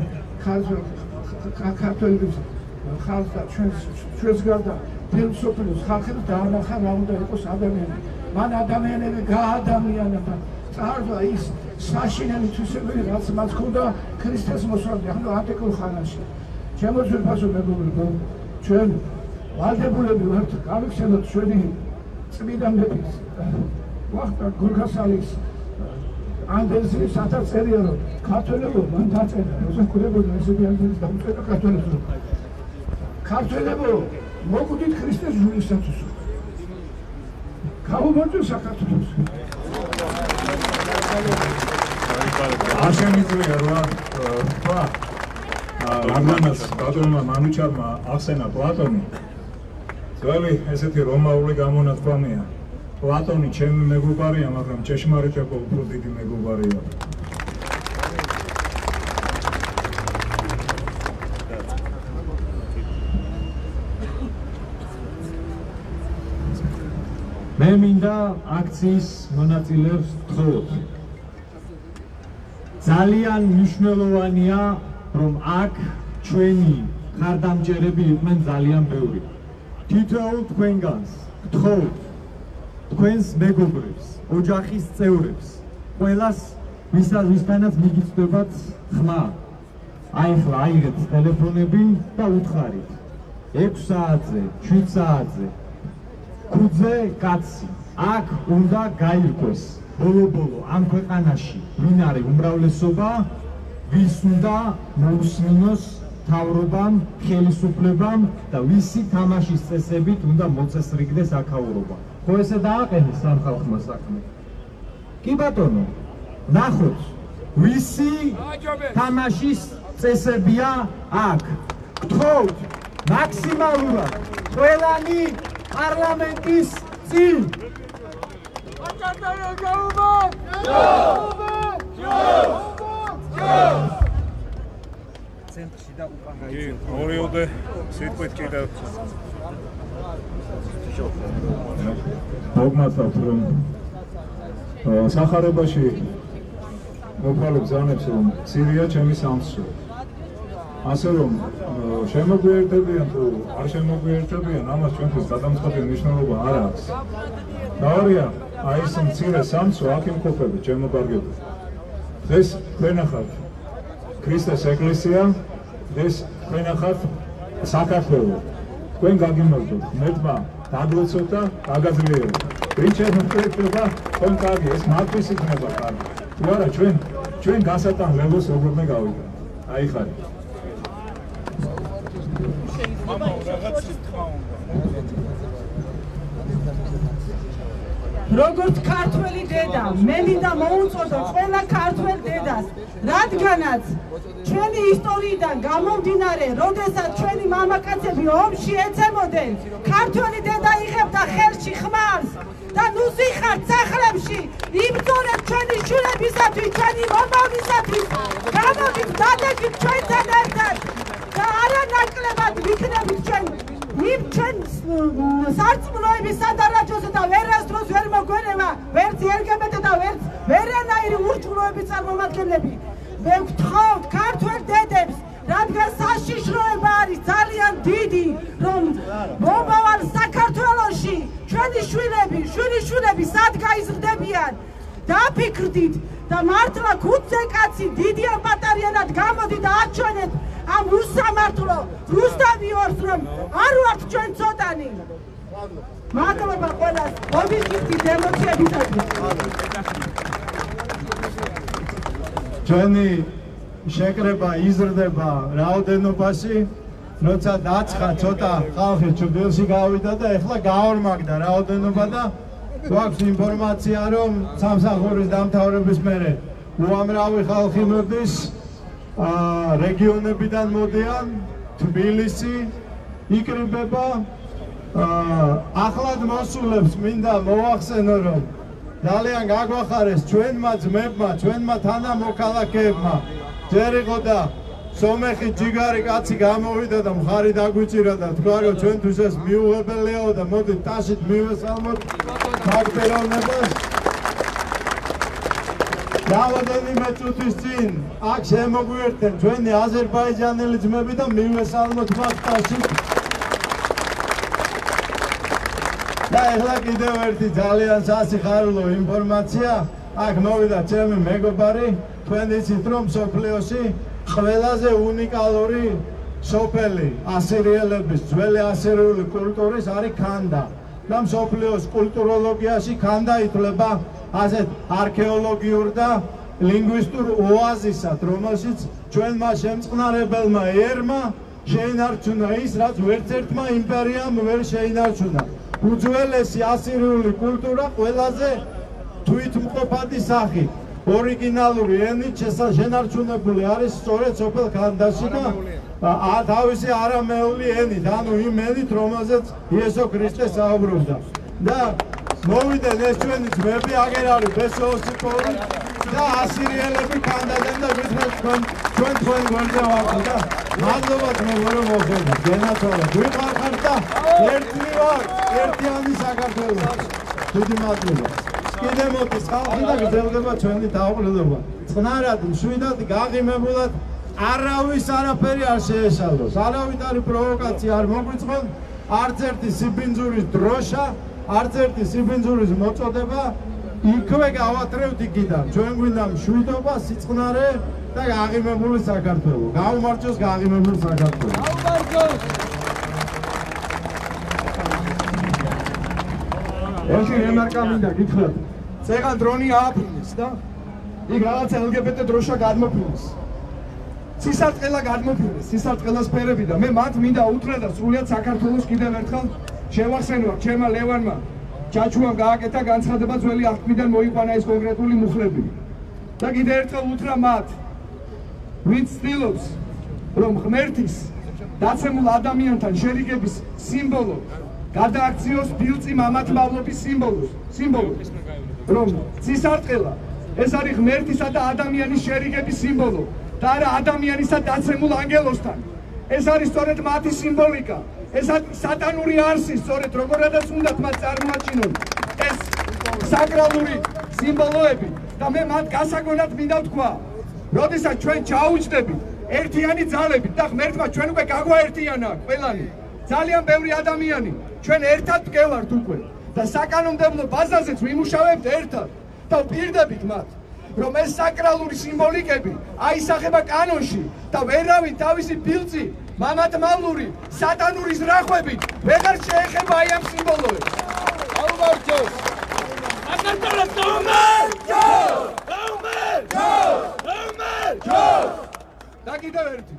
ქართველებს ხალხს და ჩვენს ჩვენს გარდა ფილოსოფიას ხალხებს დაანახა რა უნდა იყოს ადამიანი. მან ადამიანები გაადამიანებდა. წარდა ის საშინელი თვისებები, რაც მას ჰქონდა ქრისტეს მოსვლამდე, ანუ ანტიკურ ხანაში. შემოგვიყვება მეგობრებო, ჩვენ ვალდებულები ვართ გავიხსენოთ ჩვენი წმინდა მეფის ვახტანგ გორგასალის ანდერზის ათასწერია რომ ქართველებო მან დაწერა როზაკურებოდა ესეთი ანგლის დაუწერა ქართველებო ქართველებო მოგვიდით ქრისტეს ჟურისათვის გავუმარჯო საქართველოს არ შემიძლია რა თქვა რამანას ბატონმა მანუჩარმა ახსენა პლატონი ძველი ესეთი რომაული გამონათქვამია პლატონი ჩემი მეგობარია, მაგრამ ჭეშმარიტება უფრო დიდი მეგობარია. მე მინდა აქციის მონაწილეებს ვთხოვოთ. ძალიან მნიშვნელოვანია, რომ აქ ჩვენი ხარდამჭერები იყვნენ ძალიან ბევრი. თითოეულ თქვენგანს ვთხოვოთ თქვენს მეგობრებს, ოჯახის წევრებს, ყველას ვისაც ვისთანაც მიგიწვდებათ ხმა. აი ახლა აიღეთ ტელეფონები და უთხარით. ექვს საათზე, შვიდ საათზე. ქუძე კაცი აქ უნდა გაირკვეს ბოლო-ბოლო ამ ქვეყანაში ვინ არის უმრავლესობა, ვის უნდა მოусმინოს თავრობამ, ხელისუფლებამ და ვისი თამაშის წესებით უნდა მოწესრიგდეს აქაურობა. ხო ესე დააყენეს სამხალხო საქმე. კი ბატონო, ნახოთ, ვისი თამაშის წესებია აქ. გთხოვთ, მაქსიმალურად ყველანი პარლამენტის წინ. ცენტრში და უკან გაიწევთ. ორიოდე სიტყვით კიდევ მოგმართავთ რომ სახარებაში მოფალებ ზანებს რომ ცირია ჩემი სამსო. ასე რომ შემოგვიერთებიან თუ არ შემოგვიერთებიან, ამას ჩვენთვის გადამწყვეტი მნიშვნელობა არ აქვს. თავარია აი ეს მცირე სამსო აქ იმყოფება ჩემო კარგებო. დღეს თქვენ ახართ ქრისტეს ეკლესია, დღეს თქვენ ახართ საქართველო. თქვენ გაგიმარჯვოთ, მეთმა დაგვეცოთ და გაგაძლიეროთ. ვინ შემოგვიერთება, თქვენ კარგი, ეს მათთვის იქნება კარგი. თუ არა ჩვენ ჩვენ გასატან ლეველს როგორ მე გავიგეთ. აი ხარ. როგორც ქართველი დედა, მე მინდა მოუწოდო ყველა ქართველ დედას, რადგანაც ჩვენი ისტორიიდან გამომდინარე, როდესაც ჩვენი მამაკაცები ომში ეცემოდნენ, ქართველი დედა იღებდა ხელში ხმარს და ნუ სიხართ სახლებში, იბრძოლეთ ჩვენი შვილებისათვის, ჩვენი მომავლისათვის, გამოდით დადებით ჩვენთან ერთად და არანაკლებად ვიქნებით ჩვენ იმ ჩვენ სარწმუნოების სადარაჯოზე და ვერასდროს ვერ მოგვერევა ვერც ელგებეტე და ვერც ვერანაირი ურჭმულოების წარმომადგენლები. მე ვგთხოვთ ქართველ დედებს, რადგან საშიშროება არის ძალიან დიდი, რომ მომავალ საქართველოში ჩვენი შვილები, შვილიშვილები სად გაიზრდებიან, დაფიქრდით და მართლა ქუძე კაცი დიდი ან პატარიანად გამოდით და აჩვენეთ ამ უსამართლო რუსთავიორს, რომ არ ვართ ჩვენ ცოტანი. მადლობა ყველას ობიექტივით ემოციებისათვის. ჩვენი შეკრება იზრდება რაოდენობაში, როცა დაცხა ცოტა ხალხი ჩრდილში გავიდა და ეხლა გაორმაგდა რაოდენობა და გვაქვს ინფორმაცია, რომ სამსახურის დამთავრების მერე უამრავი ხალხი მოდის, რეგიონებიდან მოდიან, თბილისი იკრიბება. ახლად მოსულებს მინდა მოვახსენო, რომ ძალიან გაგვახარეს ჩვენმა ძმებმა, ჩვენმა თანამოქალაქეებმა. ჯერ იყო და სომეხი ჯიგარი კაცი გამოვიდა და მხარი დაგვიჭირა და თქვა, რომ ჩვენთვის ეს მიუღებელია და მოდით ტაშით მივესალმოთ მაგ პიროვნებას. რაოდენიმე წუთის წინ აქ შემოგვიერთდნენ ჩვენი აზერბაიჯანელი ძმები და მივესალმოთ მაგ ტაშით. და ეხლა კიდევ ერთი ძალიან სასიხარულო ინფორმაცია, აქ მოვიდა ჩემი მეგობარი, თქვენ იცით რომ მსოფლიოში ყველაზე უნიკალური სოფელი ასირიელების, ძველი ასირიული კულტურის არის ქანდა. და მსოფლიოს კულტუროლოგიაში ქანდა ითვლება ასეთ არქეოლოგიურ და ლინგვისტურ ოაზისად, რომელშიც ჩვენმა შემწყნარებელმა ერმა შეინარჩუნა ის, რაც ვერც ერთმა იმპერიამ ვერ შეინარჩუნა. უძველესი ასირიული კულტურა ყველაზე თვითმყოფადი სახით, ორიგინალური ენით შენარჩუნებული არის სწორედ სოფელ ქანდაში და თავისი არამეული ენით, ანუ იმ ენით, რომელზეც იესო ქრისტე საუბრობდა. და მოვიდნენ ეს ჩვენი ძმები, აგერ არის ბესო ოსიპოვი და ასირიელები ქანდადნენ და გითხრათ თქვენ ჩვენ თქვენ გვერდზე ვართ და მადლობა ძმებო რომ მოხდით, გენაცვალეთ, ვიყარხართ და ერთნი ვართ, ერთიანი საქართველო. დიდი მადლობა. კიდე მოდის ხალხი და გრძელდება ჩვენი დაუყრდნობა. წყნარად, მშვიდად, გაღიმებულად არავის არაფერი არ შეეშალოს. არავითარი პროვოკაცია არ მოგვიწყონ, არც ერთი სიბინძურის დროშა, არც ერთი სიბინძურის მოწოდება იქვე გავათრევთ იქიდან. ჩვენ გვინდა მშვიდობა, სიწყნარე და გაღიმებული საქართველო. გაუმარჯოს გაღიმებული საქართველო. გაუმარჯოს! ერთი რემარკა მინდა გითხრათ. წეგან დრონი ააფრინეს და იქ რაღაცა ელ გი ბი ტე დროშა გადმოფრინეს. ცისარტყელა გადმოფრინეს, ცისარტყელას ფერები და მე მათ მინდა უთხრა და სრულიად საქართველოს კიდევ ერთხელ შევახსენო ჩემმა ლევანმა ჯაჭვამ გააკეთა განცხადება ძველი აღთქმიდან მოიყვანა ეს კონკრეტული მუხლები. და კიდევ ერთხელ უთხრა მათ ვინც ცდილობს რომ ღმერთის დაცემულ ადამიანთან შერიგების სიმბოლო გადააქციოს ბილწი მამათმავლობის სიმბოლოს, სიმბოლოს, რომ ცისარტყელა ეს არის ღმერთისა და ადამიანის შერიგების სიმბოლო და არა ადამიანისა დაცემულ ანგელოსთან. ეს არის სწორედ მათი სიმბოლიკა, ეს არის სატანური არსი, სწორედ როგორადაც უნდათ მათ წარმოაჩინონ ეს საკრალური სიმბოლოები და მე მათ გასაგონად მინდა ვთქვა, როდესაც ჩვენ ჩაუჯდებით ერთიანი ძალებით და ღმერთმა ჩვენ უკვე გაგვაერთიანა ყველანი. ძალიან ბევრი ადამიანი ჩვენ ერთად ვდგევართ უკვე და საკანონმდებლო ბაზაზეც ვიმუშავებთ ერთად და ვპირდებით მათ რომ ეს საკრალური სიმბოლიკები აისახება კანონში და ვერავინ თავისი ბილწი მამათმავლური სატანური ზრახვებით ვეღარ შეეხება აი ამ სიმბოლოებს. აუმარჯოს! საქართველოს გაუმარჯო! გაუმარჯო! გაუმარჯო! და კიდევ ერთი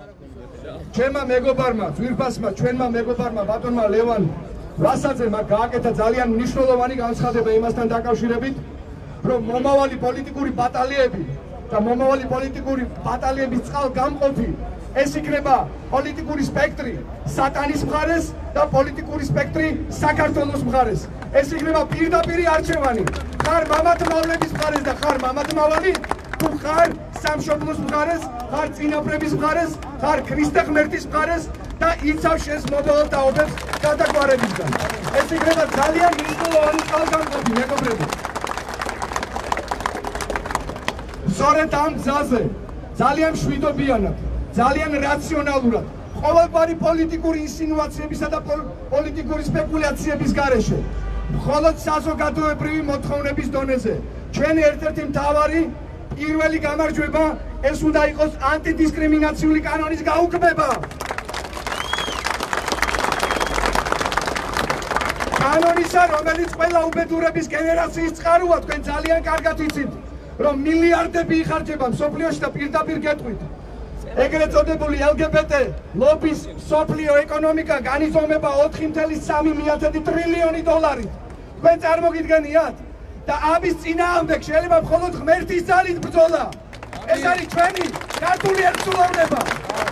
ჩემმა მეგობარმა, ძვირფასმა, ჩვენმა მეგობარმა, ბატონმა ლევან ვასაძემ გააკეთა ძალიან მნიშვნელოვანი განცხადება იმასთან დაკავშირებით, რომ მომავალი პოლიტიკური ბატალიები და მომავალი პოლიტიკური ბატალიების წყალგამყოფი ეს იქნება პოლიტიკური სპექტრი სატანის მხარეს და პოლიტიკური სპექტრი საქართველოს მხარეს. ეს იქნება პირდაპირი არჩევანი. ხარ მამათმავლების მხარეს და ხარ მამათმავალი, თუ ხარ სამშობლოს მხარეს, ხარ წინაპრების მხარეს, ხარ ქრისტე ღმერთის მხარეს და იცავ შენს მომავალ თაობებს გადაგვარებისგან. ეს იქნება ძალიან მნიშვნელოვანი წყალგამყოფი, მეგობრებო. სწორედ ამ გზაზე ძალიან მშვიდობიანად, ძალიან რაციონალურად, ყოველგვარი პოლიტიკური ინსინუაციებისა და პოლიტიკური სპეკულაციების გარეშე, მხოლოდ საზოგადოებრივი მოთხოვნების დონეზე, ჩვენი ერთ-ერთი მთავარი პირველი გამარჯვება ეს უნდა იყოს ანტიდისკრიმინაციული კანონის გაუქმება. კანონისა, რომელიც ყველა უბედურების გენერაციის წყაროა, თქვენ ძალიან კარგად იცით, რომ მილიარდები იხარჯება მსოფლიოში და პირდაპირ გეტყვით. ეგრეთ წოდებული ელ გი ბი ტე ლობის მსოფლიო ეკონომიკა განიზომება ოთხი წუთი სამი ტრილიონი დოლარით. თქვენ წარმოგიდგენიათ? და ამის წინააღმდეგ შეიძლება მხოლოდ ღმერთის ძალით ბრძოლა. ეს არის ჩვენი ქართული ერთგულოვნება.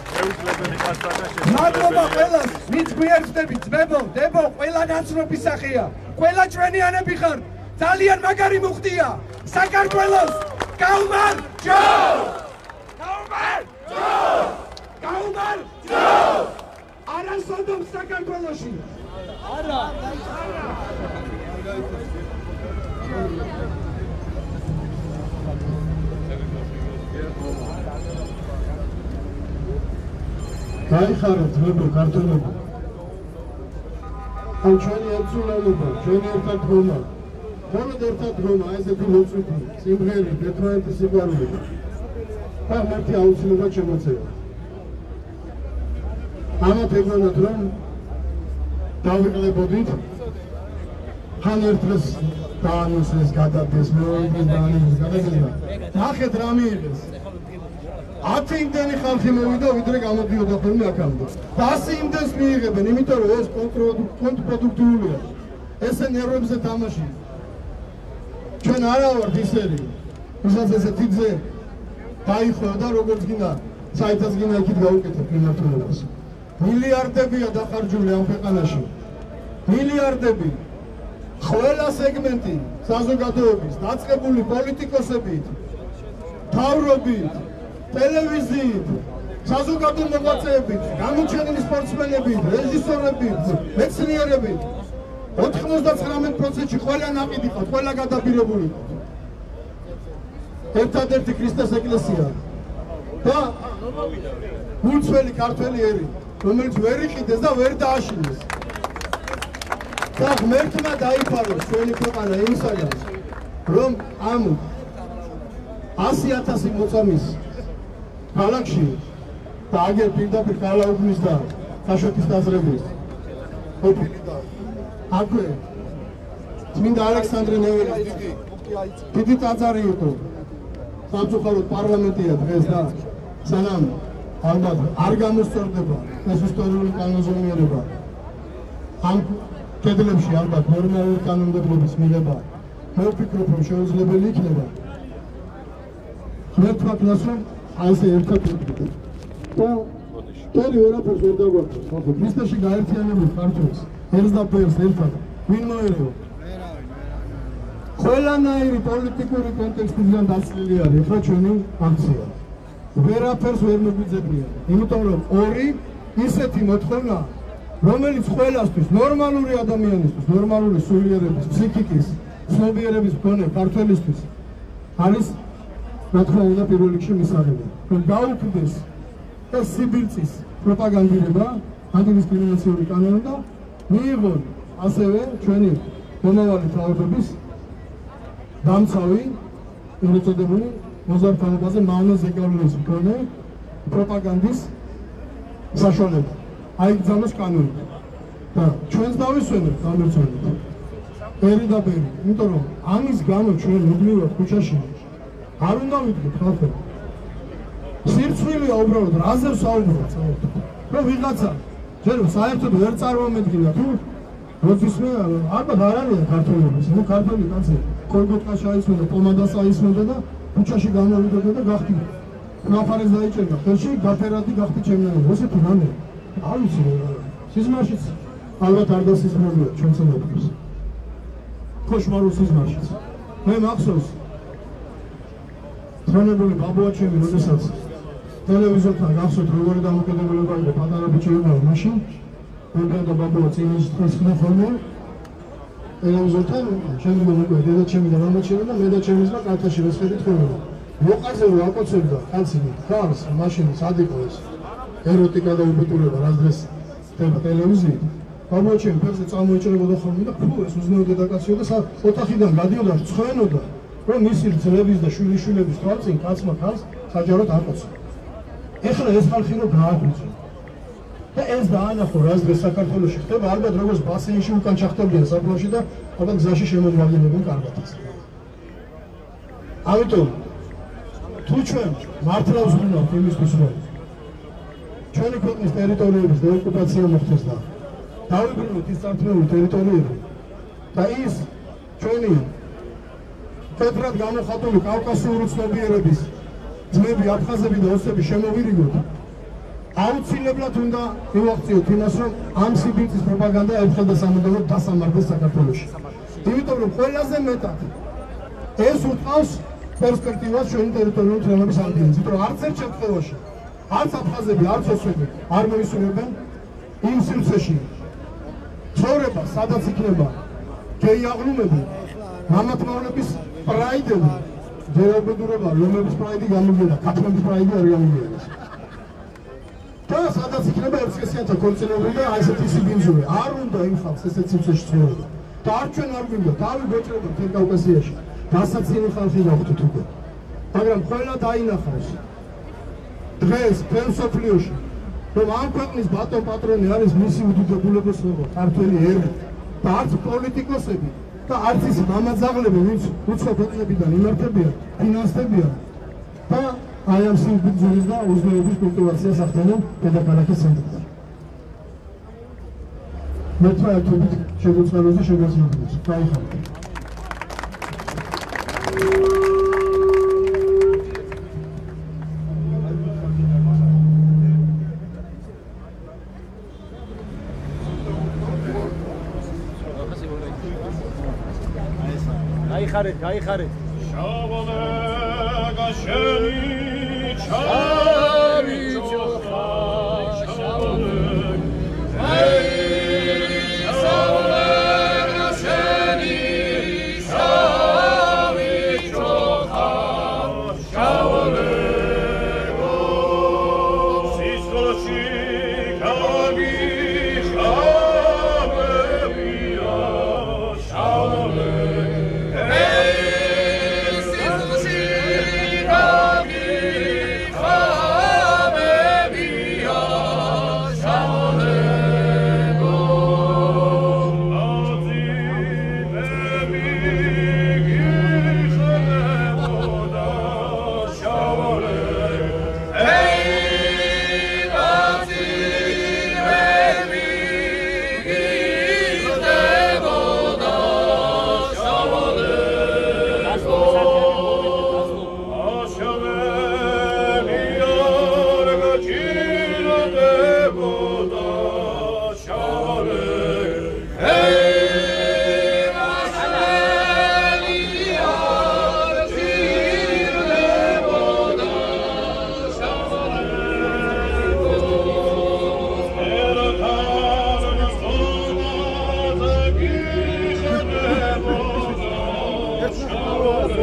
მადლობა ყველას, ვინც გვიერთდებით, ძმებო, დებო, ყველა ნაცნობის სახეა. ყველა ჩვენიანები ხართ. ძალიან მაგარი მუხტია. საქართველოს გაუმარჯო! გაუმარჯო! გაუმარჯო! არასოდომ საქართველოში. არა. გაიხარეთ ძმებო ქართველებო. ამ ჩვენი ერთგულოვნება, ჩვენი ერთადგომა, მხოლოდ ერთადგომა, ესეთი მოწვეთი, სიმღერი, ერთმანეთის სიყვარული და მათი აუცილებლად შემოწევა. ამათ ეგონათ რომ დავიყლებოდით ხან ერთ დღეს დაანონსეს გადადეს მეოთხე დაანონსეს გადადეს. ნახეთ რა მიიღეს. ათი იმდენი ხალხი მოვიდა ვიდრე გამოდიოდა ხოლმე აქამდე. და ასი იმდენს მიიღებენ, იმიტომ რომ ეს კონტრპროდუქტიულია. ესე ნერვებზე თამაშია. ჩვენ არა ვართ ისერი, ვისაც ესეთი ძე დაიხო და როგორც გინდა, საერთოდ გინდა იქით გაუკეთებ მიმართულებას. მილიარდებია დახარჯული ამ ქვეყანაში. მილიარდები. ყველა სეგმენტი საზოგადოების დაწყებული პოლიტიკოსებით, მთავრობით, ტელევიზიით, საზოგადო მოღვაწეებით, გამოჩენილი სპორტსმენებით, რეჟისორებით, მეცნიერებით ოთხმოცდათვრამეტ პროცენტში ყველა ნაყიდი ყავთ, ყველა გადაბირებული ყავთ. ერთადერთი ქრისტეს ეკლესია და გულწველი ქართველი ერი, რომელიც ვერ იყიდეს და ვერ დააშინეს. და ღმერთმა დაიფაროს ჩვენი ქვეყანა იმისაგან, რომ ამ ასი ათასი მოწამის ქალაქში და აგერ პირდაპირ კალაუბნის და ხაშეთის დაზრების ყოფილი და აქვე წმინდა ალექსანდრე ნეველის დიდი დიდი ტაძარი იყო სამწუხაროდ პარლამენტია დღეს და სანამ ალბათ არ გამოსწორდება ეს ისტორიული კანონზომიერება ამ კედლებში ალბათ ნორმალური კანონმდებლობის მიღება მე ვფიქრობ რომ შეუძლებელი იქნება მე ვთქვათ რომ აი ესე ერთად ვიქნებით და ტერი ვერაფერს ვერ დაგვაქვს ხო ქრისტეში გაერთიანებული ქართულს ერთს და ფერს ერთად ვინ მოერევა ყველანაირი პოლიტიკური კონტექსტიდან დაცლილი არის ახლა ჩვენი აქცია ვერაფერს ვერ მოგვიძებნია იმიტომ რომ ორი ისეთი მოთხოვნა რომელიც ყველასთვის ნორმალური ადამიანისთვის ნორმალური სულიერების ფსიქიკის ცნობიერების მქონე ქართველისთვის არის რა თქმა უნდა პირველ რიგში მისაღები რომ გაუქმდეს ეს სიბილწის პროპაგანდირება ანტიდისკრიმინაციული კანონი და მიიღონ ასევე ჩვენი მომავალი თავებების დამცავი ეწოდებული მოზარდთანობაზე მავნე ზეგავლენის მქონე პროპაგანდის საშუალება აიგზავნოს კანონი და ჩვენს დავისვენებთ გამერცოლით ერი და ბერი იმიტომ რომ ამის გამო ჩვენ მუდმივად ქუჩაში არ უნდა ვიდგეთ ხალხო სირცხვილია უბრალოდ რაზე ვსაუბრობთ რომ ვიღაცა ჯერ საერთოდ ვერ წარმომედგინა თუ როდისმე ალბათ არ არის ქართველების ნუ ქართველი კაცი კოლგოტკას აისმოდა პომადას აისმოდა და ქუჩაში გამოვიდოდა და გახდი ნაფარეს დაიჭერდა ხელში გაფერადი გახდი ჩემნაირი ესეთი რამე არ ვიცი სიზმარშიც ალბათ არ დასიზმრებია ჩვენ ცნობებს ქოშმარულ სიზმარშიც მე მახსოვს თანებული ბაბუაჩემი როდესაც ტელევიზორთან გახსოვთ როგორი დამოკიდებულება იყო პატარა ბიჭი იყო მაშინ მე და ბაბუა წინის დღეს ხმხოლმე ტელევიზორთან შემდგომ უკვე დედაჩემი და მამაჩემი და მე და ჩემის და კალთაში ვესხედით ხოლმე მოყაზე რომ აკოცებდა კაცი ხარს მაშინის ადიყო ეს ეროტიკა და უბედურება რაც დღეს ხდება ტელევიზიით ბაბუაჩემი ფეხზე წამოეჭრებოდა ხოლმე და ფუ ეს უზნეო დედაკაციო და ოთახიდან გადიოდა ცხენოდა რომ მისი ძლების და შვილიშვილების თვალწინ კაცმა ხალხს საჯაროდ აკოცა ეხლა ეს ხალხი რომ გააღვიძო და ეს დაანახო რაც დღეს საქართველოში ხდება ალბათ როგორც ბასეინში უკან ჩახტებიან საფლავში და ალბათ გზაში შემოგვაგებენ კარგად ის ამიტომ თუ ჩვენ მართლა ვზრუნავთ იმისთვის რომ ჩვენი ქვეყნის ტერიტორიების დეოკუპაცია მოხდეს და დავიბრუნოთ ის სამართლიანი ტერიტორიები და ის ჩვენი თეთრად გამოხატული კავკასიური ცნობიერების ძმები აფხაზები და ოსები შემოვირიგოთ აუცილებლად უნდა მივახციოთ იმას რომ ამ სიბილწის პროპაგანდა ერთხელ და სამუდამოდ დასამარხდეს საქართველოში იმიტომ რომ ყველაზე მეტად ეს უტყავს პერსპექტივას ჩვენი ტერიტორიული თემების ამდენს იმიტომ რომ არც ერთ შემთხვევაში არც აფხაზები არც ოსები არ მოისურვებენ იმ სივრცეში ცხოვრება სადაც იქნება გეი აღლუმები მამათმავლების პრაიდები ჯერაბედურება რომების პრაიდი გამიგია და ქართველების პრაიდი არ გამიგია და სადაც იქნება ერთსქესიანთა ქორწინებები და აი ესეთი სიბინძურე არ უნდა იმ ხალხს ესეთ სივრცეში ცხოვრება და არ ჩვენ არ გვინდა თავი გვეჭრება თელ კავკასიაში დასაცინი ხალხი გავხდით უკვე მაგრამ ყველა დაინახავს დღეს მთელ მსოფლიოში რომ ამ ქვეყნის ბატონ პატრონი არის მისი უდიდებულების ქართველი ერი და არც პოლიტიკოსები და არც ის მამაძაღლები ვინც უცხო ქვეყნებიდან იმართებიან ფინანსდებიან და აი ამ სიბინძურის და უზნეობის კულტივაციას ახდენენ დედაქალაქის ცენტრში მე თვითონ შეგვიწყებოდი შეგასრულდეს გაიხარეთ გაიხარეთ, გაიხარეთ. შავოლე გაშენი ჩავი ჩოხა შავოლე აი შავოლე გაშენი ჩავი ჩოხა შავოლე სისხლში გაგი შავებია შავოლე Hey,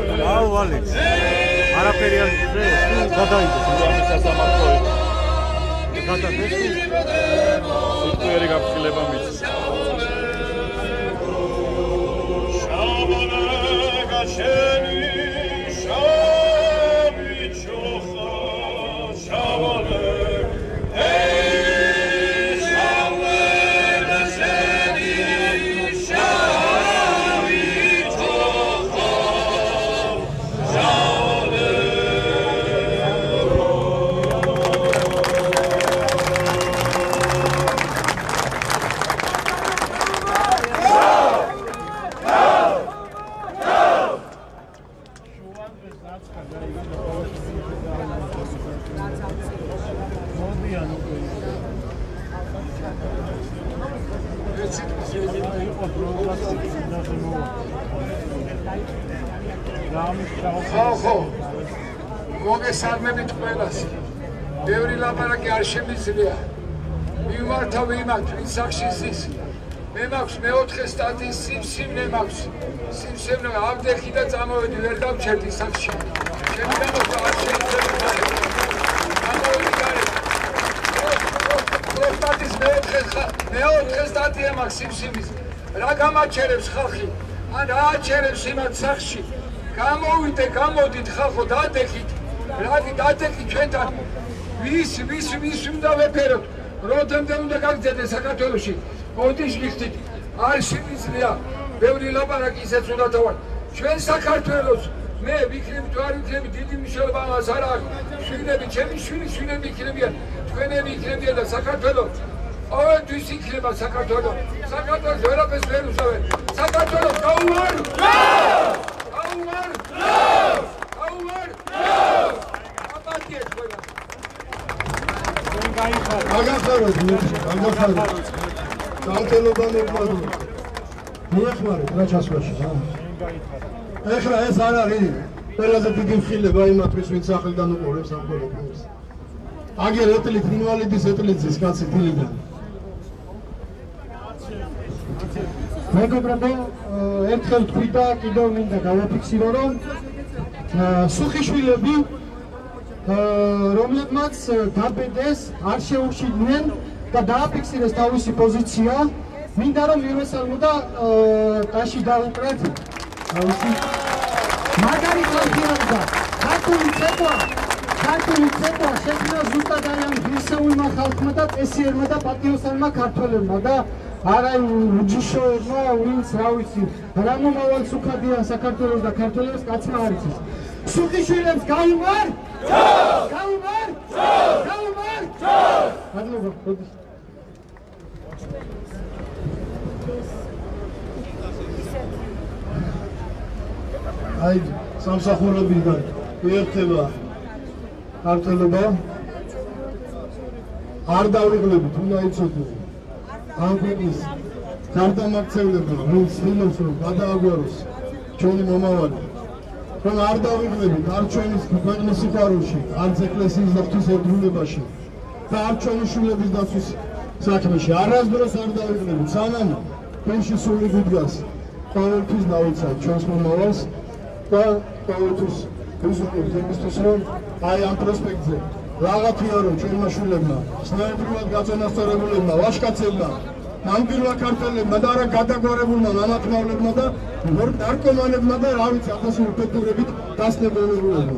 აუ ვალეც არაფერი არ გიძრე გადაიდეს ამის სასამართლო გადადეს სულტუერი გაფრთხილება მის შაბალე გაშენი შავი ჩოხა შაბალე ხო, მოგესალმებით ყველას. ბევრი ლაპარაკი არ შემიძლია. მიმართა ვიმართ, ვინ სახში ზის. მე მაქვს მეოთხე სტატიის სიმსივნე მაქვს. სიმსივნე ავდეხი და წამოვედი, ვერ დავჩერდი სახში. ჩემი გამოხვა არ შეიძლება. ამოვედი გარეთ. პროსტატის მეოთხე მეოთხე სტატია მაქვს სიმსივნის. რა გამაჩერებს ხალხი? ან რა აჩერებს იმათ სახში? გამოვიდე, გამოდით ხალხო, დადეხით. რაგი დადეხით ჩვენთან. ვის, ვის, ვის უნდა ვეფეროთ? როდემდე უნდა გაგზავნეთ საქართველოში? ოდიშ გიხდით. არ შემიძლია. ბევრი ლაპარაკი ისეც უნდა დავარ. ჩვენ საქართველოს მე ვიქნები თუ არ ვიქნები დიდი მნიშვნელობა ამას არ აქვს. შვილები, ჩემი შვილი შვილები იქნებიან. თქვენები იქნებიან და საქართველოს ყოველთვის იქნება საქართველოს. საქართველოს ვერაფერს ვერ უსვამენ. საქართველოს გაუვარ! გაუვარ! გაუვარ! აპატიეთ ყველა. აგახაროთ, აგახაროთ. გამთელობა მოგმადლობთ. მიეხმარეთ რა ჩასვლაში, რა. ეხლა ეს არ არის ყველაზე დიდი მხილება იმათთვის, ვინც სახლიდან უყურებს ამ ყველაფერს. აგერ ეტლით ინვალიდის ეტლიძის კაცი დილიდან. მეგობრებო, ერთხელ თქვი და კიდევ მინდა გავაფიქსირო, რომ სუხიშვილები, რომლებმაც დაბედეს, არ შეუშიდნენ და დააფიქსირეს თავისი პოზიცია, მინდა რომ მივესალმო და ტაში დავუკრეთ თავისი მაგარი ხალხიანობა, ქართული ცეკვა, ქართული ცეკვა შექმნა ზუსტად აი ამ ღირსეულმა ხალხმა და წესიერმა და პატიოსანმა ქართველებმა და არა უჯიშოებმა, ვინც რა ვიცი, რა მომავალს უხადიან საქართველოს და ქართველებს კაცმა არ იცის. სუხიშვილებს გაუმარ? გაუმარ? გაუმარ? მადლობა, ხოდის. აი, სამსახურებიდან ერთება ქართველობა არ დავიღლებით, უნდა იცოდეთ. ამ ქვეყნის გარდამარცხებლებმა, ვინც ცდილობს რომ გადააგვაროს ჩვენი მომავალი, რომ არ დავიღლებით არ ჩვენი ქვეყნის სიყვარულში, არც ეკლესიის და ღვთისმეტყველებაში და არ ჩვენი შვილების დაცვის საქმეში. არასდროს არ დავიღლებით, სანამ ჩვენში სული გვიდგას, ყოველთვის დავიცავთ ჩვენს მომავალს და ყოველთვის ვიზრუნებთ იმისთვის, რომ აი ამ პროსპექტზე რაღაცია რომ ჩვენმა შვილებმა, სნაებრივად გაწონასწორებულებმა, ვაჟკაცებმა, ნამდვილმა ქართველებმა და არა გადაგვარებულმა მამათმავლებმა და ნარკომანებმა და რა ვიცი ათასი უფეთურებით დასნებულებულებმა.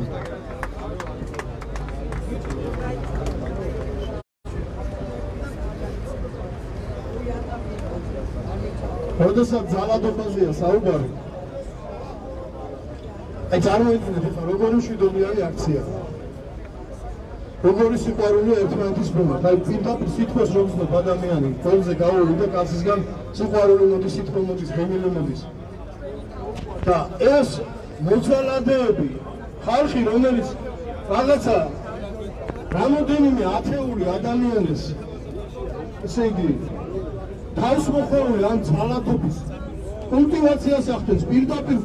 როდესაც ძალადობაზეა საუბარი, აი წარმოიდგინეთ ახლა როგორი მშვიდობიანი აქცია. როგორი სიყვარულია ერთმანეთის მიმართ, აი პირდაპირ სიტყვას რომ ვცნობ ადამიანი, ყველაზე გაუვიდა კაცისგან სიყვარული მოდის, სიტყვა მოდის, ღმილი მოდის. და ეს მოძალადეები, ხალხი რომელიც რაღაცა რამოდენიმე ათეული ადამიანის, ესე იგი, თავს მოხვეული ამ ძალადობის კულტივაციას ახდენს პირდაპირ.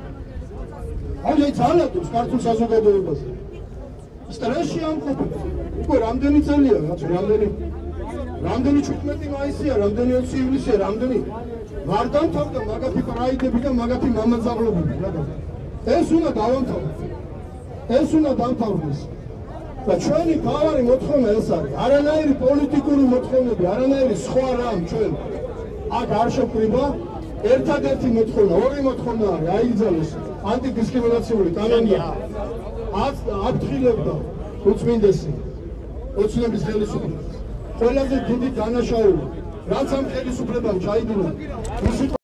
აი ძალადობს ქართულ საზოგადოებაზე. სტრესში ამყოფებს. უკვე რამდენი წელია, რაც რამდენი რამდენი ჩვიდმეტი მაისია, რამდენი ოცი ივლისია, რამდენი ვარ დამთავრდა მაგათი პრაიდები და მაგათი მამაძაღლობები, რა. ეს უნდა დავამთავროთ. ეს უნდა დამთავრდეს. და ჩვენი თავარი მოთხოვნა ეს არის. არანაირი პოლიტიკური მოთხოვნები, არანაირი სხვა რამ ჩვენ აქ არ შევკრიბა. ერთადერთი მოთხოვნა, ორი მოთხოვნა არის აიგზავნოს ანტიდისკრიმინაციული კანონი. აფრთხილებდა უწმინდესი ოცნების ხელისუფლებას. ყველაზე დიდი დანაშაული, რაც ამ ხელისუფლებამ ჩაიდინა,